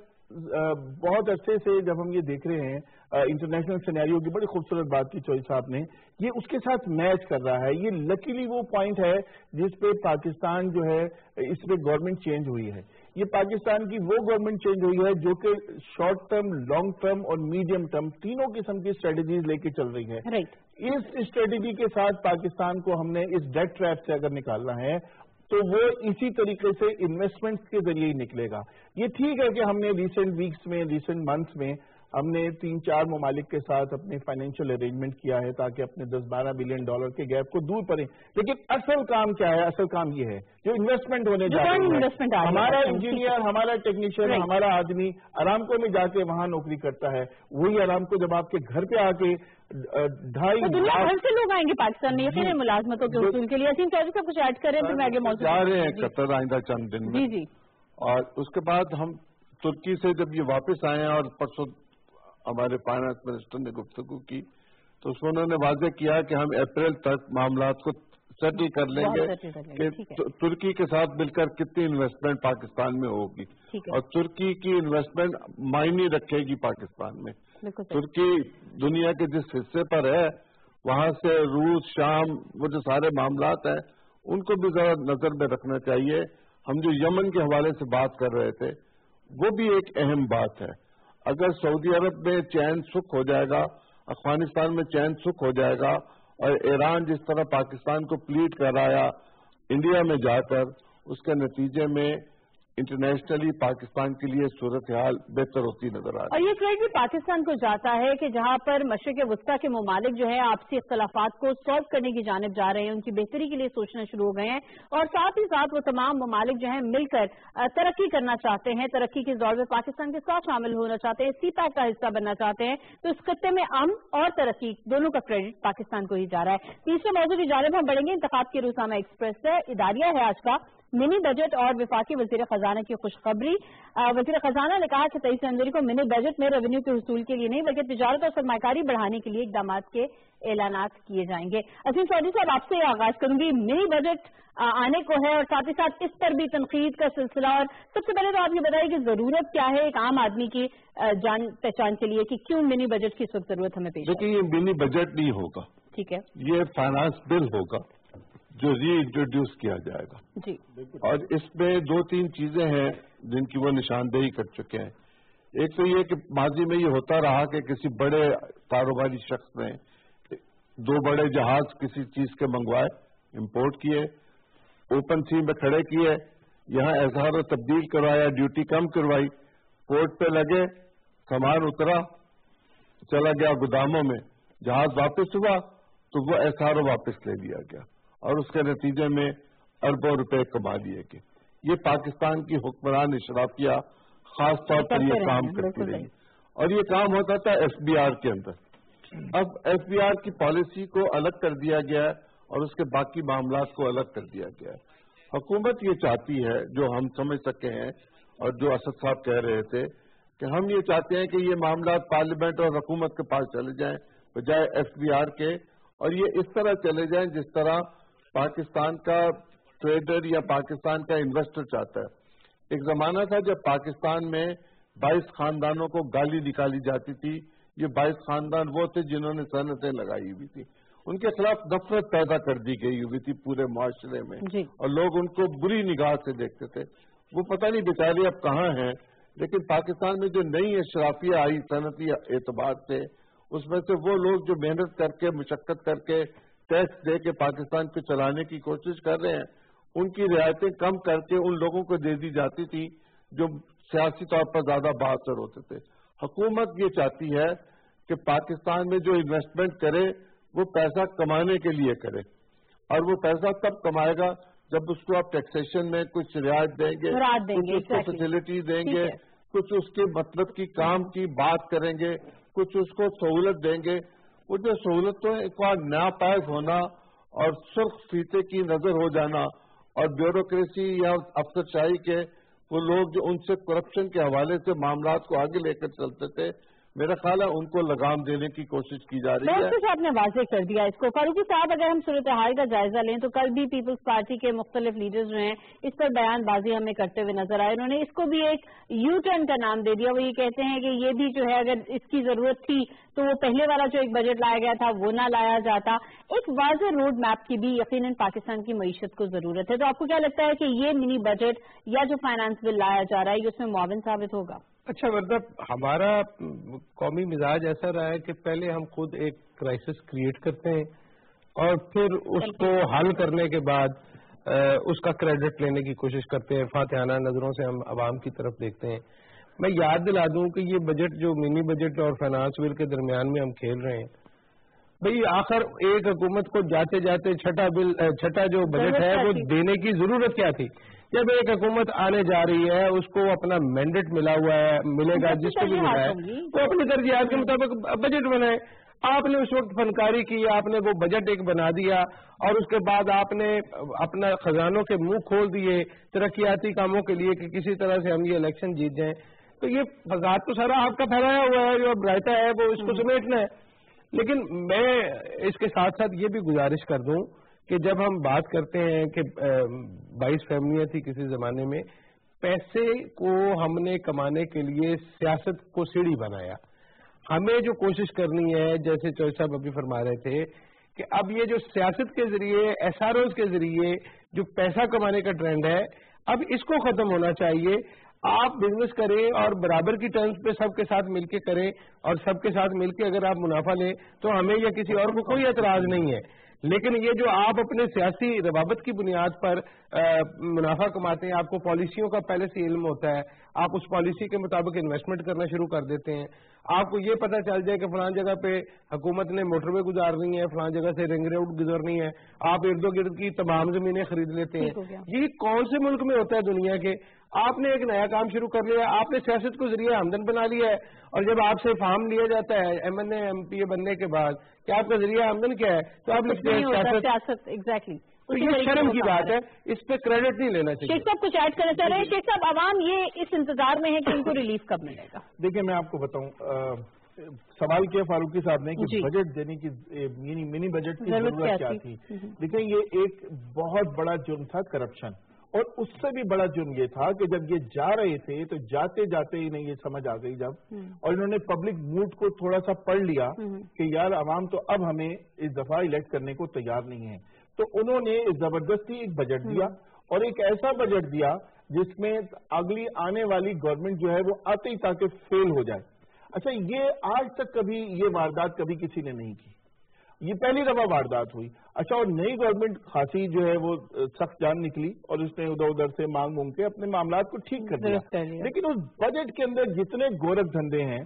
بہت عرصے سے جب ہم یہ دیکھ رہے ہیں انٹرنیشنل سینیریو کی بڑی خوبصورت بات کی چوہدری صاحب نے، یہ اس کے ساتھ میچ کر رہا ہے۔ یہ لکیلی وہ پوائنٹ ہے جس پہ پاکستان جو ہے اس پہ گورنمنٹ چینج ہوئی ہے۔ یہ پاکستان کی وہ گورنمنٹ چینج ہوئی ہے جو کہ شارٹ ٹرم، لانگ ٹرم اور میڈیم ٹرم تینوں قسم کی اسٹریٹجیز لے کے چل رہی ہے۔ اس اسٹریٹجی کے ساتھ پاکستان کو ہم نے اس ڈیٹ ٹریپ سے اگر نکالنا ہے تو وہ اسی طریقے سے انویسٹمنٹس کے ذریعے ہی نکلے گا۔ یہ ٹھیک ہے کہ ہم نے ریسنٹ ویکس میں، ریسنٹ منتھس میں ہم نے 3-4 ممالک کے ساتھ اپنے فائنینشیل ارینجمنٹ کیا ہے تاکہ اپنے 10-12 بلین ڈالر کے گیپ کو دور کریں، لیکن اصل کام کیا ہے؟ اصل کام یہ ہے جو انویسٹمنٹ ہونے جا رہی ہے۔ ہمارا انجینئر، ہمارا ٹیکنیشین، ہمارا آدمی ارامکو میں جا کے وہاں نوکری کرتا ہے، وہی ارامکو جب آپ کے گھر پہ آ کے 2.5 لاکھ سے لوگ آئیں گے پاکستان میں یقیناً ملازمتوں کے حصول کے لیے۔ عظیم چودھری صاحب کچھ ایڈ کریں پھر میں آگے موضوع جا رہے ہیں قطر آئندہ چند دن میں، جی، اور اس کے بعد ہم ترکی سے جب یہ واپس آئے ہیں اور پرسوں ہمارے فائنانس منسٹر نے گفتگو کی تو اس میں انہوں نے واضح کیا کہ ہم اپریل تک معاملات کو سیٹل کر لیں گے کہ ترکی کے ساتھ مل کر کتنی انویسٹمنٹ پاکستان میں ہوگی، اور ترکی کی انویسٹمنٹ معنی رکھے گی پاکستان میں۔ ترکی دنیا کے جس حصے پر ہے وہاں سے روس، شام، وہ جو سارے معاملات ہیں ان کو بھی ذرا نظر میں رکھنا چاہیے۔ ہم جو یمن کے حوالے سے بات کر رہے تھے وہ بھی ایک اہم بات ہے۔ اگر سعودی عرب میں چین سکھ ہو جائے گا، افغانستان میں چین سکھ ہو جائے گا، اور ایران جس طرح پاکستان کو پلیٹ کرایا انڈیا میں جا کر، اس کے نتیجے میں इंटरनेशनली पाकिस्तान के लिए सूरत हाल बेहतर होती नजर आ रही है। और ये क्रेडिट भी पाकिस्तान को जाता है कि जहां पर मशरिक़ वस्ता के ममालिक जो है आपसी इख्तलाफात को सॉल्व करने की जानिब जा रहे हैं, उनकी बेहतरी के लिए सोचना शुरू हो गए हैं और साथ ही साथ वो तमाम ममालिक जो है मिलकर तरक्की करना चाहते हैं, तरक्की के दौर में पाकिस्तान के साथ शामिल होना चाहते हैं, CPEC का हिस्सा बनना चाहते हैं। तो इस खत्ते में अमन और तरक्की दोनों का क्रेडिट पाकिस्तान को ही जा रहा है। तीसरे मौजूद की जानिब हम बढ़ेंगे। इंतखाब की रोज़नामा एक्सप्रेस है, इदारिया है आज का, मिनी बजट और विफाकी वज़ीर खजाना की खुशखबरी। वज़ीर खजाना ने कहा कि 23 जनवरी को मिनी बजट में रेवेन्यू के हुसूल के लिए नहीं बल्कि तिजारत और सरमाकारी बढ़ाने के लिए इकदाम के ऐलानात किए जाएंगे। असीम चौधरी साहब, आपसे आगाज करूंगी। मिनी बजट आने को है और साथ ही साथ इस पर भी तनकीद का सिलसिला, और सबसे पहले तो आप ये बताइए कि जरूरत क्या है एक आम आदमी की जान पहचान के लिए कि क्यों मिनी बजट की इस वक्त जरूरत हमें पेश है? देखिए, ये मिनी बजट नहीं होगा, ठीक है, ये फाइनेंस बिल होगा जो री इंट्रोड्यूस किया जाएगा जी। और इसमें 2-3 चीजें हैं जिनकी वो निशानदेही कर चुके हैं। एक तो ये कि माजी में ये होता रहा कि किसी बड़े कारोबारी शख्स ने 2 बड़े जहाज किसी चीज के मंगवाए, इंपोर्ट किए, ओपन सी में खड़े किए, यहाँ एजहार तब्दील करवाया, ड्यूटी कम करवाई, पोर्ट पे लगे, सामान उतरा, चला गया गोदामों में, जहाज वापस हुआ तो वो एसआरओ वापस ले लिया गया और उसके नतीजे में अरबों रुपए कमा लिए गए। ये पाकिस्तान की हुक्मरान इशराफिया खास तौर पर ये काम करती रही और ये काम होता था एफबीआर के अंदर। अब एफबीआर की पॉलिसी को अलग कर दिया गया है और उसके बाकी मामलात को अलग कर दिया गया है। हुकूमत ये चाहती है, जो हम समझ सके हैं और जो असद साहब कह रहे थे, कि हम ये चाहते हैं कि ये मामलात पार्लियामेंट और हुकूमत के पास चले जाएं बजाय एफबीआर के, और ये इस तरह चले जाएं जिस तरह पाकिस्तान का ट्रेडर या पाकिस्तान का इन्वेस्टर चाहता है। एक जमाना था जब पाकिस्तान में 22 खानदानों को गाली निकाली जाती थी। ये 22 खानदान वो थे जिन्होंने सनतें लगाई हुई थी, उनके खिलाफ नफरत पैदा कर दी गई हुई थी पूरे माशरे में और लोग उनको बुरी निगाह से देखते थे। वो पता नहीं बेचारे अब कहाँ हैं, लेकिन पाकिस्तान में जो नई अशराफिया आई सनती एतबार से, उसमें से वो लोग जो मेहनत करके मुशक्कत करके टैक्स दे के पाकिस्तान को चलाने की कोशिश कर रहे हैं, उनकी रियायतें कम करके उन लोगों को दे दी जाती थी जो सियासी तौर पर ज्यादा बाअसर होते थे। हुकूमत ये चाहती है कि पाकिस्तान में जो इन्वेस्टमेंट करे वो पैसा कमाने के लिए करे, और वो पैसा तब कमाएगा जब उसको आप टैक्सेशन में कुछ रियायत देंगे, कुछ उसको फैसिलिटी देंगे, कुछ उसके मतलब की काम की बात करेंगे, कुछ उसको सहूलत देंगे। वो जो सहूलतों का नापायज होना और सुर्ख फीते की नजर हो जाना और ब्यूरोक्रेसी या अफसरशाही के वो लोग जो उनसे करप्शन के हवाले से मामलात को आगे लेकर चलते थे, मेरा ख्याल है उनको लगाम देने की कोशिश की जा रही है। कुछ आपने वाज़ेह कर दिया इसको। फारूकी साहब, अगर हम सूरत हाल का जायजा लें तो कल भी पीपल्स पार्टी के मुख्तलिफ लीडर्स जो हैं इस पर बयानबाजी हमें करते हुए नजर आए। उन्होंने इसको भी एक यू टर्न का नाम दे दिया। वो ये कहते हैं कि ये भी जो है अगर इसकी जरूरत थी तो वो पहले वाला जो एक बजट लाया गया था वो ना लाया जाता। एक वाज़ेह रोड मैप की भी यकीनन पाकिस्तान की मईशत को जरूरत है। तो आपको क्या लगता है कि ये मिनी बजट या जो फाइनेंस बिल लाया जा रहा है ये उसमें मुआविन साबित होगा? अच्छा, मतलब हमारा कौमी मिजाज ऐसा रहा है कि पहले हम खुद एक क्राइसिस क्रिएट करते हैं और फिर उसको हल करने के बाद उसका क्रेडिट लेने की कोशिश करते हैं। फातिहाना नजरों से हम आवाम की तरफ देखते हैं। मैं याद दिला दूं कि ये बजट जो मिनी बजट और फाइनेंस बिल के दरमियान में हम खेल रहे हैं, भाई आखिर एक हुकूमत को जाते जाते छठा जो बजट है वो देने की जरूरत क्या थी? जब एक हुकूमत आने जा रही है उसको अपना मैंडेट मिला हुआ है, मिलेगा जिसको भी मिला है वो अपनी तरजीहात के मुताबिक बजट बनाए। आपने उस वक्त फनकारी की, आपने वो बजट एक बना दिया और उसके बाद आपने अपना खजानों के मुंह खोल दिए तरक्याती कामों के लिए कि किसी तरह से हम ये इलेक्शन जीत जाएं। तो ये फसाद तो सारा आपका फैलाया हुआ है, जो अब रायता है वो इसको समेटना है। लेकिन मैं इसके साथ साथ ये भी गुजारिश कर दूं कि जब हम बात करते हैं कि 22 फैमिलियां थी किसी जमाने में, पैसे को हमने कमाने के लिए सियासत को सीढ़ी बनाया। हमें जो कोशिश करनी है, जैसे चौधरी साहब अभी फरमा रहे थे कि अब ये जो सियासत के जरिए एसआरओज के जरिए जो पैसा कमाने का ट्रेंड है, अब इसको खत्म होना चाहिए। आप बिजनेस करें और बराबर की टर्म्स पे सबके साथ मिलके करें और सबके साथ मिलके अगर आप मुनाफा लें तो हमें या किसी और को कोई एतराज नहीं है। لیکن یہ جو آپ اپنے سیاسی روابط کی بنیاد پر منافع کماتے ہیں، آپ کو پالیسیوں کا پہلے سے علم ہوتا ہے، آپ اس پالیسی کے مطابق انویسٹمنٹ کرنا شروع کر دیتے ہیں، آپ کو یہ پتہ چل جائے کہ فلان جگہ پہ حکومت نے موٹر وے گزارنی ہے، فلان جگہ سے رنگ روڈ گزرنی ہے، آپ ارد و گرد کی تمام زمینیں خرید لیتے ہیں۔ یہ کون سے ملک میں ہوتا ہے دنیا کے؟ آپ نے ایک نیا کام شروع کر لیا، آپ نے سیاست کو ذریعہ آمدن بنا لیا ہے، اور جب آپ سے فارم لیا جاتا ہے M N A M P A بننے کے بعد کہ آپ کا ذریعہ آمدن کیا ہے، تو آپ لکھتے ہیں سیاست۔ ایگزیکٹلی، تو یہ شرم کی بات ہے، اس پہ کریڈٹ نہیں لینا چاہیے۔ شیخ صاحب کچھ ایڈ کرنا چاہ رہے ہیں؟ شیخ صاحب، عوام یہ اس انتظار میں ہے کہ ان کو ریلیف کب ملے گا؟ دیکھیں میں آپ کو بتاؤں، سوال کیا فاروقی صاحب نے کہ بجٹ دینے کی منی بجٹ کی ضرورت کیا تھی؟ دیکھیں یہ ایک بہت بڑا جرم تھا کرپشن، اور اس سے بھی بڑا جرم یہ تھا کہ جب یہ جا رہے تھے تو جاتے جاتے انہیں یہ سمجھ آ گئی جب، اور انہوں نے پبلک موڈ کو تھوڑا سا پڑھ لیا کہ یار عوام تو اب ہمیں اس دفعہ الیکٹ کرنے کو تیار نہیں ہے، تو انہوں نے زبردستی ایک بجٹ دیا، اور ایک ایسا بجٹ دیا جس میں اگلی آنے والی گورنمنٹ جو ہے وہ آتے ہی تاکہ فیل ہو جائے۔ اچھا، یہ آج تک کبھی یہ واردات کبھی کسی نے نہیں کی، یہ پہلی دفعہ واردات ہوئی۔ اچھا، اور نئی گورنمنٹ خاصی جو ہے وہ سخت جان نکلی، اور اس نے ادھر ادھر سے مانگ کے اپنے معاملات کو ٹھیک کر دیا، لیکن اس بجٹ کے اندر جتنے گورکھ دھندے ہیں،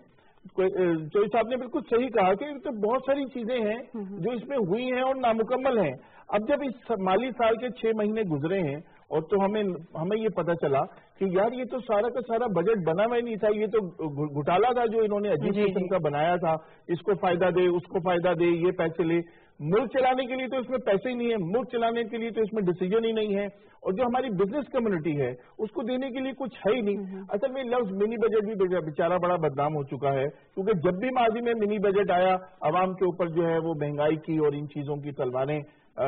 چوئی صاحب نے بالکل صحیح کہا کہ تو بہت ساری چیزیں ہیں جو اس میں ہوئی ہیں اور نامکمل ہیں۔ اب جب اس مالی سال کے 6 مہینے گزرے ہیں اور تو ہمیں یہ پتہ چلا کہ یار یہ تو سارا کا سارا بجٹ بنا ہوا ہی نہیں تھا، یہ تو گھوٹالا تھا جو انہوں نے عجیب قسم کا بنایا تھا، اس کو فائدہ دے اس کو فائدہ دے، یہ پیسے لے، ملک چلانے کے لیے تو اس میں پیسے ہی نہیں ہے، ملک چلانے کے لیے تو اس میں ڈیسیجن ہی نہیں ہے، اور جو ہماری بزنس کمیونٹی ہے اس کو دینے کے لیے کچھ ہے ہی نہیں۔ اصل میں لفظ منی بجٹ بھی بیچارہ بڑا بدنام ہو چکا ہے، کیونکہ جب بھی ماضی میں منی بجٹ آیا عوام کے اوپر جو ہے وہ مہنگائی کی اور ان چیزوں کی تلواریں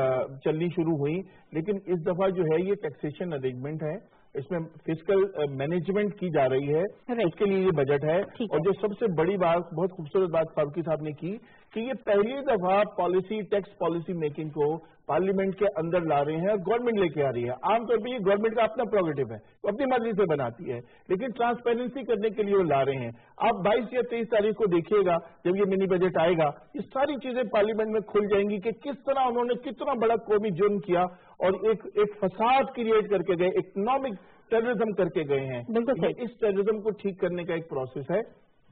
چلنی شروع ہوئی، لیکن اس دفعہ جو ہے یہ ٹیکسیشن ارینجمنٹ ہے، اس میں فسکل مینجمنٹ کی جا رہی ہے، اس کے لیے یہ بجٹ ہے۔ اور جو سب سے بڑی بات، بہت خوبصورت بات فاروقی صاحب نے کی کہ یہ پہلی دفعہ پالیسی، ٹیکس پالیسی میکنگ کو پارلیمنٹ کے اندر لا رہے ہیں، گورنمنٹ لے کے آ رہی ہے۔ عام طور پہ یہ گورنمنٹ کا اپنا پروگیٹو ہے، وہ اپنی مرضی سے بناتی ہے، لیکن ٹرانسپیرنسی کرنے کے لیے وہ لا رہے ہیں۔ آپ 22 یا 23 تاریخ کو دیکھیے گا جب یہ منی بجٹ آئے گا، یہ ساری چیزیں پارلیمنٹ میں کھل جائیں گی کہ کس طرح انہوں نے کتنا بڑا قومی جرم کیا اور ایک فساد کریٹ کر کے گئے، اکنامک ٹیررزم کر کے گئے ہیں۔ اس ٹیررزم کو ٹھیک کرنے کا ایک پروسیس ہے۔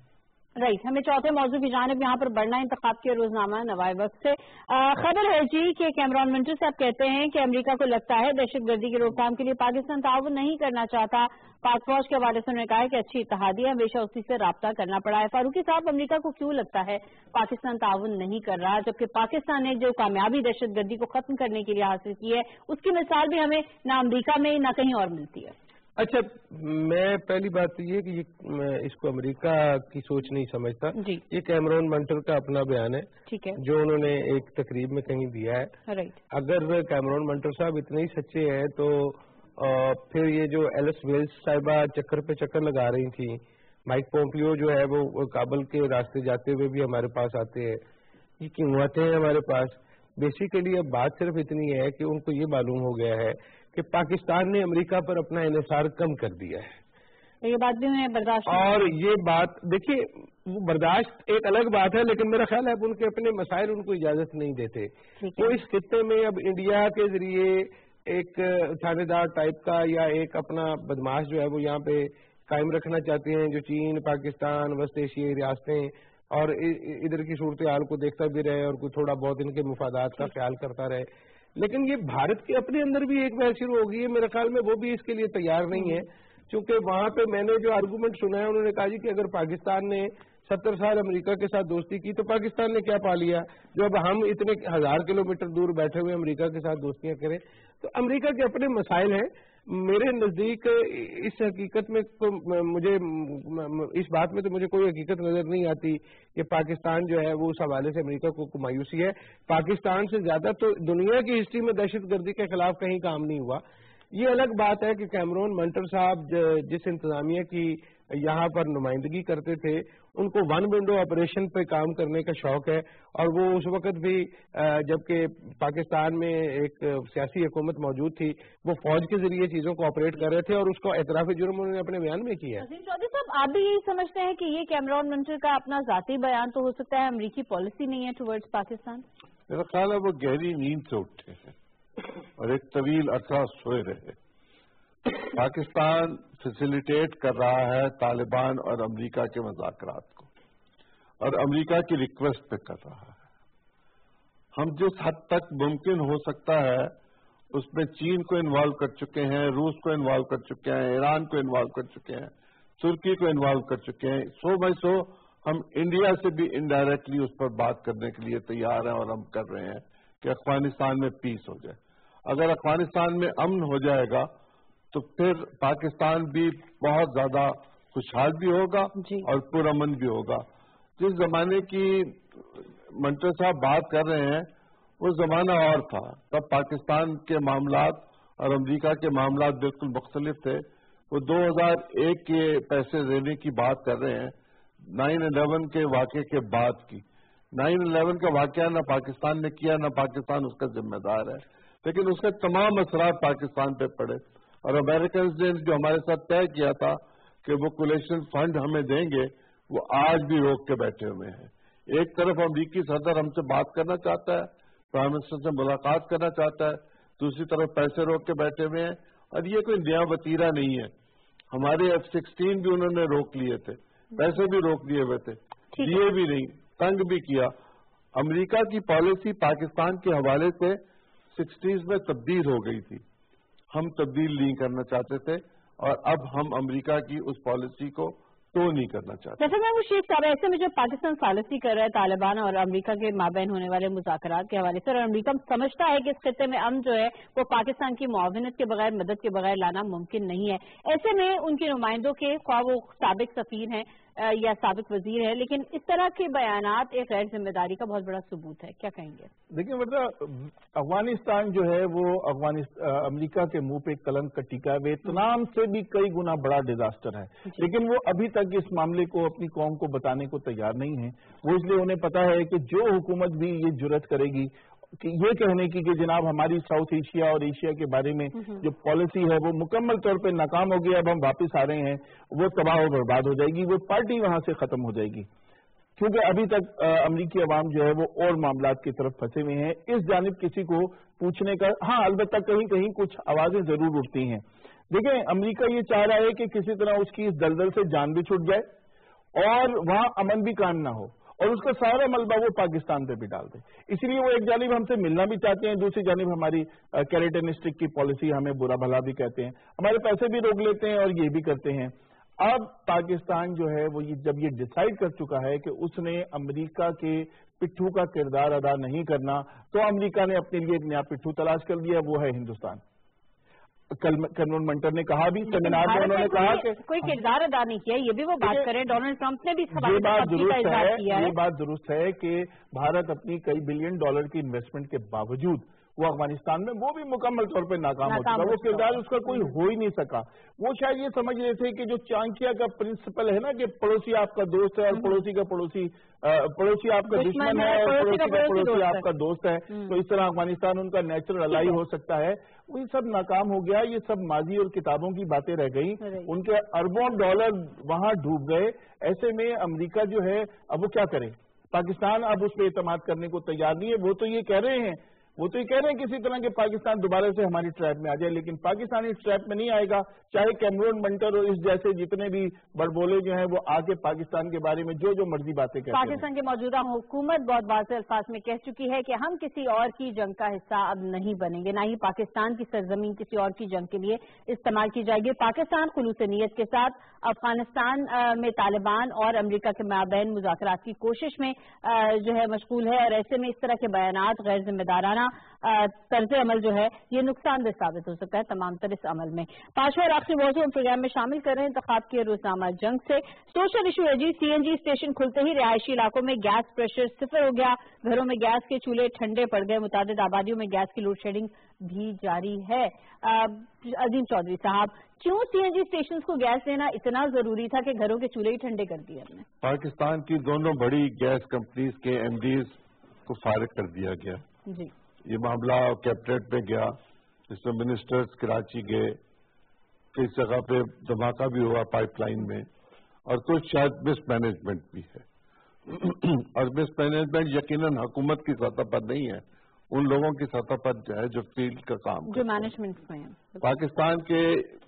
رائٹ، ہمیں چوتھے موضوع کی جانب یہاں پر بڑھنا، انتخاب کے روزنامہ نوائے وقت سے خبر ہے جی کہ کیمرون منٹر صاحب کہتے ہیں کہ امریکہ کو لگتا ہے دہشت گردی کی روک تھام کے لیے پاکستان تعاون نہیں کرنا چاہتا۔ پاک فوج کے حوالے سے انہوں نے کہا ہے کہ اچھی اتحادی ہے، ہمیشہ اسی سے رابطہ کرنا پڑا ہے۔ فاروقی صاحب، امریکہ کو کیوں لگتا ہے پاکستان تعاون نہیں کر رہا، جبکہ پاکستان نے جو کامیابی دہشت گردی کو ختم کرنے کے لیے حاصل کی ہے اس کی مثال بھی ہمیں نہ امریکہ میں نہ کہیں اور ملتی ہے؟ اچھا، میں پہلی بات تو یہ کہ اس کو امریکہ کی سوچ نہیں سمجھتا، یہ کیمرون منٹر کا اپنا بیان ہے، ٹھیک ہے، جو انہوں نے ایک تقریب میں کہیں دیا ہے۔ اگر کیمرون منٹر صاحب اتنے ہی سچے ہیں تو پھر یہ جو ایلس ویلز صاحبہ چکر پہ چکر لگا رہی تھی، مائک پومپیو جو ہے وہ کابل کے راستے جاتے ہوئے بھی ہمارے پاس آتے ہیں، یہ کیوں آتے ہیں ہمارے پاس؟ بیسیکلی اب بات صرف اتنی ہے کہ ان کو یہ معلوم ہو گیا ہے کہ پاکستان نے امریکہ پر اپنا انحصار کم کر دیا ہے، یہ بات بھی انہیں برداشت، اور یہ بات دیکھیے وہ برداشت ایک الگ بات ہے، لیکن میرا خیال ہے اب ان کے اپنے مسائل ان کو اجازت نہیں دیتے۔ وہ اس خطے میں اب انڈیا کے ذریعے ایک تھانے دار ٹائپ کا یا ایک اپنا بدماش جو ہے وہ یہاں پہ قائم رکھنا چاہتے ہیں، جو چین، پاکستان، وسط ایشیائی ریاستیں اور ادھر کی صورتحال کو دیکھتا بھی رہے اور کوئی تھوڑا بہت ان کے مفادات کا خیال کرتا رہے۔ لیکن یہ بھارت کے اپنے اندر بھی ایک بحث شروع ہو گئی ہے، میرے خیال میں وہ بھی اس کے لیے تیار نہیں ہے، کیونکہ وہاں پہ میں نے جو آرگومنٹ سنا ہے انہوں نے کہا جی کہ اگر پاکستان نے 70 سال امریکہ کے ساتھ دوستی کی تو پاکستان نے کیا پا لیا، جو اب ہم اتنے 1000 کلومیٹر دور بیٹھے ہوئے امریکہ کے ساتھ دوستیاں کریں۔ تو امریکہ کے اپنے مسائل ہیں، میرے نزدیک اس حقیقت میں تو مجھے اس بات میں تو مجھے کوئی حقیقت نظر نہیں آتی کہ پاکستان جو ہے وہ اس حوالے سے امریکہ کو مایوسی ہے۔ پاکستان سے زیادہ تو دنیا کی ہسٹری میں دہشت گردی کے خلاف کہیں کام نہیں ہوا۔ یہ الگ بات ہے کہ کیمرون منٹر صاحب جس انتظامیہ کی یہاں پر نمائندگی کرتے تھے ان کو ون ونڈو آپریشن پہ کام کرنے کا شوق ہے، اور وہ اس وقت بھی جبکہ پاکستان میں ایک سیاسی حکومت موجود تھی وہ فوج کے ذریعے چیزوں کو آپریٹ کر رہے تھے، اور اس کو اعتراف جرم انہوں نے اپنے بیان میں کیا ہے۔ چودھری صاحب، آپ بھی یہی سمجھتے ہیں کہ یہ کیمرون منٹر کا اپنا ذاتی بیان تو ہو سکتا ہے، امریکی پالیسی نہیں ہے ٹورڈز پاکستان؟ میرا خیال ہے وہ گہری نیند سے اٹھے ہیں اور ایک طویل عرصہ سوئے رہے. پاکستان فیسیلیٹیٹ کر رہا ہے طالبان اور امریکہ کے مذاکرات کو اور امریکہ کی ریکویسٹ پہ کر رہا ہے. ہم جس حد تک ممکن ہو سکتا ہے اس میں چین کو انوالو کر چکے ہیں, روس کو انوالو کر چکے ہیں, ایران کو انوالو کر چکے ہیں, ترکی کو انوالو کر چکے ہیں. 100/100 ہم انڈیا سے بھی انڈائریکٹلی اس پر بات کرنے کے لیے تیار ہیں اور ہم کر رہے ہیں کہ افغانستان میں پیس ہو جائے. اگر افغانستان میں امن ہو جائے گا تو پھر پاکستان بھی بہت زیادہ خوشحال بھی ہوگا اور پرامن بھی ہوگا. جس زمانے کی منٹر صاحب بات کر رہے ہیں وہ زمانہ اور تھا. تب پاکستان کے معاملات اور امریکہ کے معاملات بالکل مختلف تھے. وہ 2001 کے پیسے دینے کی بات کر رہے ہیں 9/11 کے واقعے کے بعد کی. 9/11 کا واقعہ نہ پاکستان نے کیا نہ پاکستان اس کا ذمہ دار ہے, لیکن اس کے تمام اثرات پاکستان پہ پڑے. اور امریکنز نے جو ہمارے ساتھ طے کیا تھا کہ وہ کولیشن فنڈ ہمیں دیں گے, وہ آج بھی روک کے بیٹھے ہوئے ہیں. ایک طرف امریکی صدر ہم سے بات کرنا چاہتا ہے, پرائم منسٹر سے ملاقات کرنا چاہتا ہے, دوسری طرف پیسے روک کے بیٹھے ہوئے ہیں. اور یہ کوئی نیا وتیرہ نہیں ہے. ہمارے F-16 بھی انہوں نے روک لیے تھے, پیسے بھی روک لیے ہوئے تھے, دیے بھی نہیں, تنگ بھی کیا. امریکہ کی پالیسی پاکستان کے حوالے سے 60s میں تبدیل ہو گئی تھی. ہم تبدیل نہیں کرنا چاہتے تھے اور اب ہم امریکہ کی اس پالیسی کو تو نہیں کرنا چاہتے. جیسے میں وہ شیخ صاحب ایسے میں جب پاکستان ثالثی کر رہا ہے طالبان اور امریکہ کے مابین ہونے والے مذاکرات کے حوالے سے, اور امریکہ سمجھتا ہے کہ اس خطے میں امن جو ہے وہ پاکستان کی معاونت کے بغیر, مدد کے بغیر لانا ممکن نہیں ہے. ایسے میں ان کے نمائندوں کے خواہ وہ سابق سفیر ہیں یا سابق وزیر ہے, لیکن اس طرح کے بیانات ایک غیر ذمہ داری کا بہت بڑا ثبوت ہے. کیا کہیں گے؟ دیکھیں مطلب افغانستان جو ہے وہ امریکہ کے منہ پہ کلنک کا ٹیکا ہے. ویتنام سے بھی کئی گنا بڑا ڈیزاسٹر ہے, لیکن وہ ابھی تک اس معاملے کو اپنی قوم کو بتانے کو تیار نہیں ہے. وہ اس لیے انہیں پتا ہے کہ جو حکومت بھی یہ جرت کرے گی کہ یہ کہنے کی کہ جناب ہماری ساؤتھ ایشیا اور ایشیا کے بارے میں جو پالیسی ہے وہ مکمل طور پہ ناکام ہو گئی, اب ہم واپس آ رہے ہیں, وہ تباہ و برباد ہو جائے گی, وہ پارٹی وہاں سے ختم ہو جائے گی. کیونکہ ابھی تک امریکی عوام جو ہے وہ اور معاملات کی طرف پھنسے ہوئے ہیں. اس جانب کسی کو پوچھنے کا ہاں البتہ کہیں کہیں کچھ آوازیں ضرور اٹھتی ہیں. دیکھیں امریکہ یہ چاہ رہا ہے کہ کسی طرح اس کی اس دلدل سے جان بھی چھوٹ جائے اور وہاں امن بھی قائم نہ ہو, اور اس کا سارا ملبہ وہ پاکستان پہ بھی ڈال دے. اسی لیے وہ ایک جانب ہم سے ملنا بھی چاہتے ہیں, دوسری جانب ہماری کیریٹنسٹک کی پالیسی ہمیں برا بھلا بھی کہتے ہیں, ہمارے پیسے بھی روک لیتے ہیں اور یہ بھی کرتے ہیں. اب پاکستان جو ہے وہ جب یہ ڈیسائیڈ کر چکا ہے کہ اس نے امریکہ کے پٹھو کا کردار ادا نہیں کرنا, تو امریکہ نے اپنے لیے ایک نیا پٹھو تلاش کر دیا, وہ ہے ہندوستان. کیمرون منٹر نے کہا بھی سیمینار میں, انہوں نے کہا کہ کوئی کردار ادا نہیں کیا, یہ بھی وہ بات کریں. ڈونلڈ ٹرمپ نے بھی یہ بات درست ہے کہ بھارت اپنی کئی بلین ڈالر کی انویسٹمنٹ کے باوجود وہ افغانستان میں وہ بھی مکمل طور پہ ناکام ہو چکا. وہ کردار اس کا کوئی ہو ہی نہیں سکا. وہ شاید یہ سمجھ رہے تھے کہ جو چانکیا کا پرنسپل ہے نا کہ پڑوسی آپ کا دوست ہے اور پڑوسی کا پڑوسی آپ کا دشمن ہے اور پڑوسی کا پڑوسی آپ کا دوست ہے, تو اس طرح افغانستان ان کا نیچرل الائی ہو سکتا ہے. وہ سب ناکام ہو گیا. یہ سب ماضی اور کتابوں کی باتیں رہ گئی. ان کے اربوں ڈالر وہاں ڈوب گئے. ایسے میں امریکہ جو ہے اب وہ کیا کرے؟ پاکستان اب اس پہ اعتماد کرنے کو تیار نہیں ہے. وہ تو یہ کہہ رہے ہیں کسی طرح کہ پاکستان دوبارہ سے ہماری ٹریپ میں آ جائے, لیکن پاکستان اس ٹریپ میں نہیں آئے گا. چاہے کیمرون منٹر اور اس جیسے جتنے بھی بڑبولے جو ہیں وہ آ کے پاکستان کے بارے میں جو مرضی باتیں کہتے ہیں. پاکستان کی موجودہ حکومت بہت واضح الفاظ میں کہہ چکی ہے کہ ہم کسی اور کی جنگ کا حصہ اب نہیں بنیں گے, نہ ہی پاکستان کی سرزمین کسی اور کی جنگ کے لیے استعمال کی جائے گی. پاکستان خلوص نیت کے ساتھ افغانستان میں طالبان اور امریکہ کے مابین مذاکرات کی کوشش میں جو ہے مشغول ہے, اور ایسے میں اس طرح کے بیانات غیر ذمہ دارانہ طرز عمل جو ہے یہ نقصان دہ ثابت ہو سکتا ہے تمام تر اس عمل میں. پانچواں اور آخری موضوع ہم پروگرام میں شامل کر رہے ہیں انتخاب کے روزنامہ جنگ سے. سوشل ایشو ہے جی. CNG اسٹیشن کھلتے ہی رہائشی علاقوں میں گیس پریشر 0 ہو گیا, گھروں میں گیس کے چولہے ٹھنڈے پڑ گئے, متعدد آبادیوں میں گیس کی لوڈ شیڈنگ بھی جاری ہے. عظیم چودھری صاحب, کیوں CNG اسٹیشن کو گیس دینا اتنا ضروری تھا کہ گھروں کے چولہے ہی ٹھنڈے کر دیے ہم نے؟ پاکستان کی دونوں بڑی گیس کمپنیز کے MDs کو فارغ کر دیا گیا جی. یہ معاملہ کیبنٹ میں گیا, جس میں منسٹرز کراچی گئے, کئی جگہ پہ دھماکہ بھی ہوا پائپ لائن میں, اور کچھ شاید مس مینجمنٹ بھی ہے. और मिसमैनेजमेंट यकीनन हुकूमत की सतह पर नहीं है, उन लोगों की सतह पर जो है जो फील्ड का काम जो मैनेजमेंट में है। पाकिस्तान के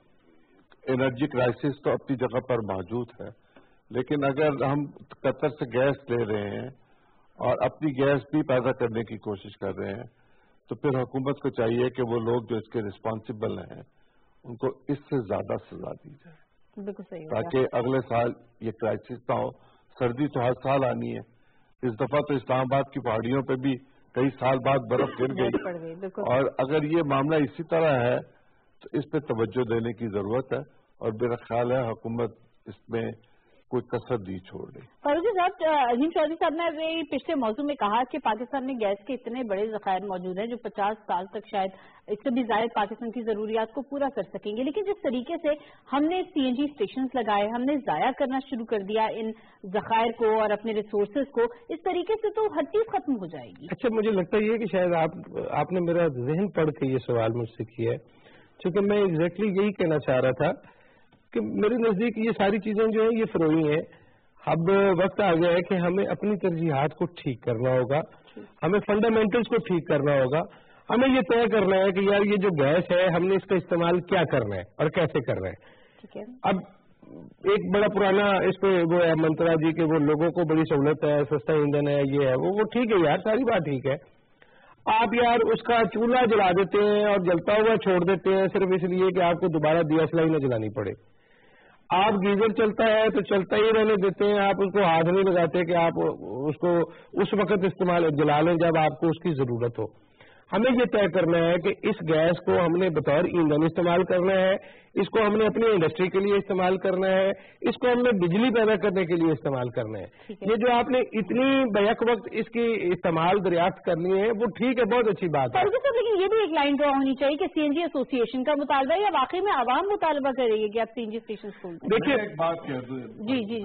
एनर्जी क्राइसिस तो अपनी जगह पर मौजूद है, लेकिन अगर हम कतर से गैस ले रहे हैं और अपनी गैस भी पैदा करने की कोशिश कर रहे हैं, तो फिर हुकूमत को चाहिए कि वो लोग जो इसके रिस्पॉन्सिबल हैं उनको इससे ज्यादा सजा दी जाए, बिल्कुल सही, ताकि अगले साल ये क्राइसिस ना हो। सर्दी तो हर साल आनी है, इस दफा तो इस्लामाबाद की पहाड़ियों पे भी कई साल बाद बर्फ गिर गई, और अगर ये मामला इसी तरह है तो इस पे तवज्जो देने की जरूरत है, और मेरा ख्याल है हुकूमत इसमें कोई कसर नहीं छोड़ रही। फारूकी साहब, अजीम चौधरी साहब ने पिछले मौजू में कहा कि पाकिस्तान में गैस के इतने बड़े ज़खायर मौजूद हैं जो 50 साल तक शायद इससे भी ज़ायद पाकिस्तान की ज़रूरियात को पूरा कर सकेंगे, लेकिन जिस तरीके से हमने CNG स्टेशन लगाए, हमने ज़ाया करना शुरू कर दिया इन ज़खायर को और अपने रिसोर्सेज को, इस तरीके से तो हर चीज़ खत्म हो जाएगी। अच्छा, मुझे लगता है कि शायद आपने मेरा जहन पढ़ के ये सवाल मुझसे किया है, क्योंकि मैं एग्जैक्टली यही कहना चाह रहा था कि मेरे नजदीक ये सारी चीजें जो है ये फरोई हैं। अब वक्त आ गया है कि हमें अपनी तरजीहात को ठीक करना होगा, हमें फंडामेंटल्स को ठीक करना होगा, हमें ये तय करना है कि यार ये जो गैस है हमने इसका इस्तेमाल क्या करना है और कैसे करना है। ठीक है। अब एक बड़ा पुराना इस पे वो है मंत्रा जी के, वो लोगों को बड़ी सहूलत है, सस्ता ईंधन है, ये है वो ठीक है यार, सारी बात ठीक है। आप यार उसका चूल्हा जला देते हैं और जलता हुआ छोड़ देते हैं सिर्फ इसलिए कि आपको दोबारा दिया सलाई न जलानी पड़े। आप गीजर चलता है तो चलता ही रहने देते हैं, आप उसको हाथ नहीं लगाते कि आप उसको उस वक्त इस्तेमाल जला लें जब आपको उसकी जरूरत हो। हमें ये तय करना है कि इस गैस को हमने बतौर ईंधन इस्तेमाल करना है, इसको हमने अपनी इंडस्ट्री के लिए इस्तेमाल करना है, इसको हमने बिजली पैदा करने के लिए इस्तेमाल करना है। ये जो आपने इतनी बैक वक्त इसकी इस्तेमाल दरियाफ्त करनी है वो ठीक है, बहुत अच्छी बात है। लेकिन ये भी एक लाइन ड्रॉ होनी चाहिए कि CNG एसोसिएशन का मुतालबा या वाकई में आवाम मुतालबा करेगी कि आप CNG स्टेशन खोल दें। देखिए एक बात कह दूं, जी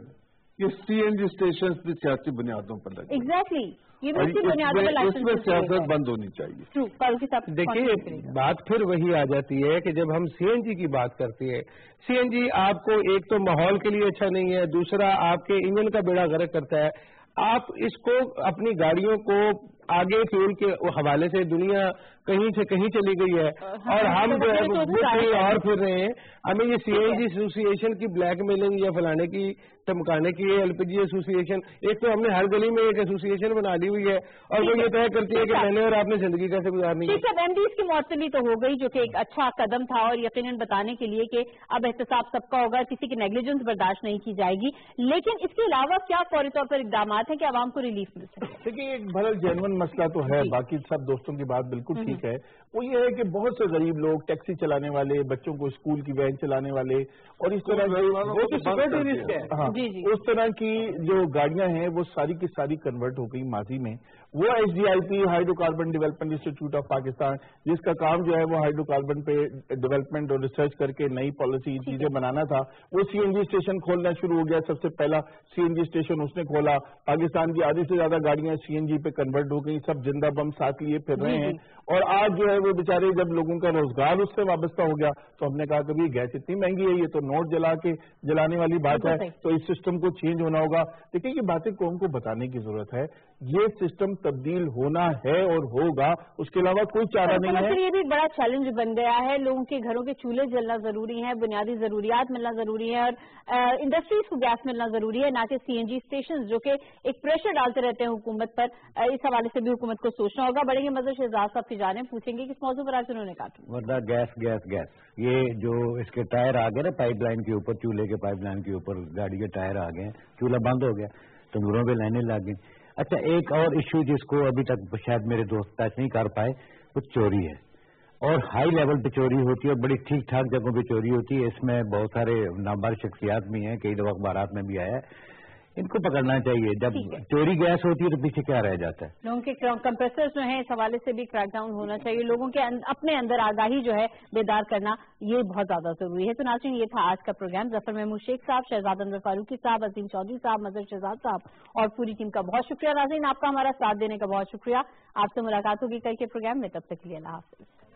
ये CNG स्टेशन भी सियासी बुनियादों पर लगे। एग्जैक्टली, ये भी इसी बुनियादों पर इसमें सियासत बंद होनी चाहिए। देखिए बात फिर वही आ जाती है कि जब हम CNG की बात करते हैं, CNG आपको एक तो माहौल के लिए अच्छा नहीं है, दूसरा आपके इंजन का बेड़ा गर्क करता है। आप इसको अपनी गाड़ियों को आगे फ्यूल के हवाले से दुनिया कहीं से कहीं चली गई है और हम जो है वो कहीं और फिर रहे हैं। हमें ये CNG एसोसिएशन की ब्लैक मेलिंग या फलाने की धमकाने की LPG एसोसिएशन, एक तो हमने हर गली में एक एसोसिएशन बना दी हुई है और वो ये तय करती है कि मैंने और आपने जिंदगी कैसे गुजारनी है। ठीक है, MDs की मौतली तो हो गई जो कि एक अच्छा कदम था और यकीनन बताने के लिए कि अब एहतसाब सबका होगा, किसी की नेग्लिजेंस बर्दाश्त नहीं की जाएगी, लेकिन इसके अलावा क्या फौरी तौर पर इकदाम हैं कि आवाम को रिलीफ मिल सके? देखिए एक बड़ा जेन्युइन मसला तो है, बाकी सब दोस्तों की बात बिल्कुल ठीक है। वो ये है कि बहुत से गरीब लोग टैक्सी चलाने वाले, बच्चों को स्कूल की वैन चलाने वाले और इस तरह वो तो सिक्योरिटी रिस्क है। हाँ, उस तरह की जो गाड़ियां हैं वो सारी की सारी कन्वर्ट हो गई माजी में। वो HDIP hydrocarbon development institute of Pakistan, जिसका काम जो है वो हाइड्रोकार्बन पे डेवलपमेंट और रिसर्च करके नई पॉलिसी चीजें बनाना था, वो CNG स्टेशन खोलना शुरू हो गया। सबसे पहला CNG स्टेशन उसने खोला। पाकिस्तान की आधी से ज्यादा गाड़ियां CNG पे कन्वर्ट हो गई, सब जिंदा बम साथ लिए फिर रहे हैं। और आज जो है वो बेचारे जब लोगों का रोजगार उससे वाबस्ता हो गया तो हमने कहा कि भाई गैस इतनी महंगी है, ये तो नोट जला के जलाने वाली बात है, तो इस सिस्टम को चेंज होना होगा। देखिए ये बातें कौन को बताने की जरूरत है, ये सिस्टम तब्दील होना है और होगा, उसके अलावा कोई चारा नहीं है। ये भी बड़ा चैलेंज बन गया है, लोगों के घरों के चूल्हे जलना जरूरी है, बुनियादी जरूरियात मिलना जरूरी है और इंडस्ट्रीज को गैस मिलना जरूरी है, ना कि CNG स्टेशन जो कि एक प्रेशर डालते रहते हैं हुकूमत पर। इस हवाले से भी हुकूमत को सोचना होगा। बड़ेंगे मजहर शहजाद साहब की जाने पूछेंगे किस मौजू पर आज उन्होंने कहा वरना गैस गैस गैस, ये जो इसके टायर आ गए ना पाइपलाइन के ऊपर, चूल्हे के पाइपलाइन के ऊपर गाड़ी के टायर आ गए, चूल्हा बंद हो गया, तंदूरों पे लाइनें लग गई। अच्छा, एक और इश्यू जिसको अभी तक शायद मेरे दोस्त टच नहीं कर पाए, वो चोरी है और हाई लेवल पे चोरी होती है और बड़ी ठीक ठाक जगहों पे चोरी होती है। इसमें बहुत सारे नामवर शख्सियात भी हैं, कई दफा अखबारात में भी आया है, इनको पकड़ना चाहिए। जब चोरी गैस होती है तो पीछे क्या रह जाता है? लोगों के कंप्रेसर्स जो हैं इस हवाले से भी क्रैकडाउन होना चाहिए, लोगों के अपने अंदर आगाही जो है बेदार करना ये बहुत ज्यादा जरूरी है। तो नाज़रीन, ये था आज का प्रोग्राम। जफर महमूद शेख साहब, शहजाद अनवर फारूकी साहब, अजीम चौधरी साहब, मजहर शहजाद साहब और पूरी टीम का बहुत शुक्रिया। नाज़रीन, आपका हमारा साथ देने का बहुत शुक्रिया। आपसे मुलाकात होगी कल के प्रोग्राम में, तब तक के लिए अल्लाह हाफिज।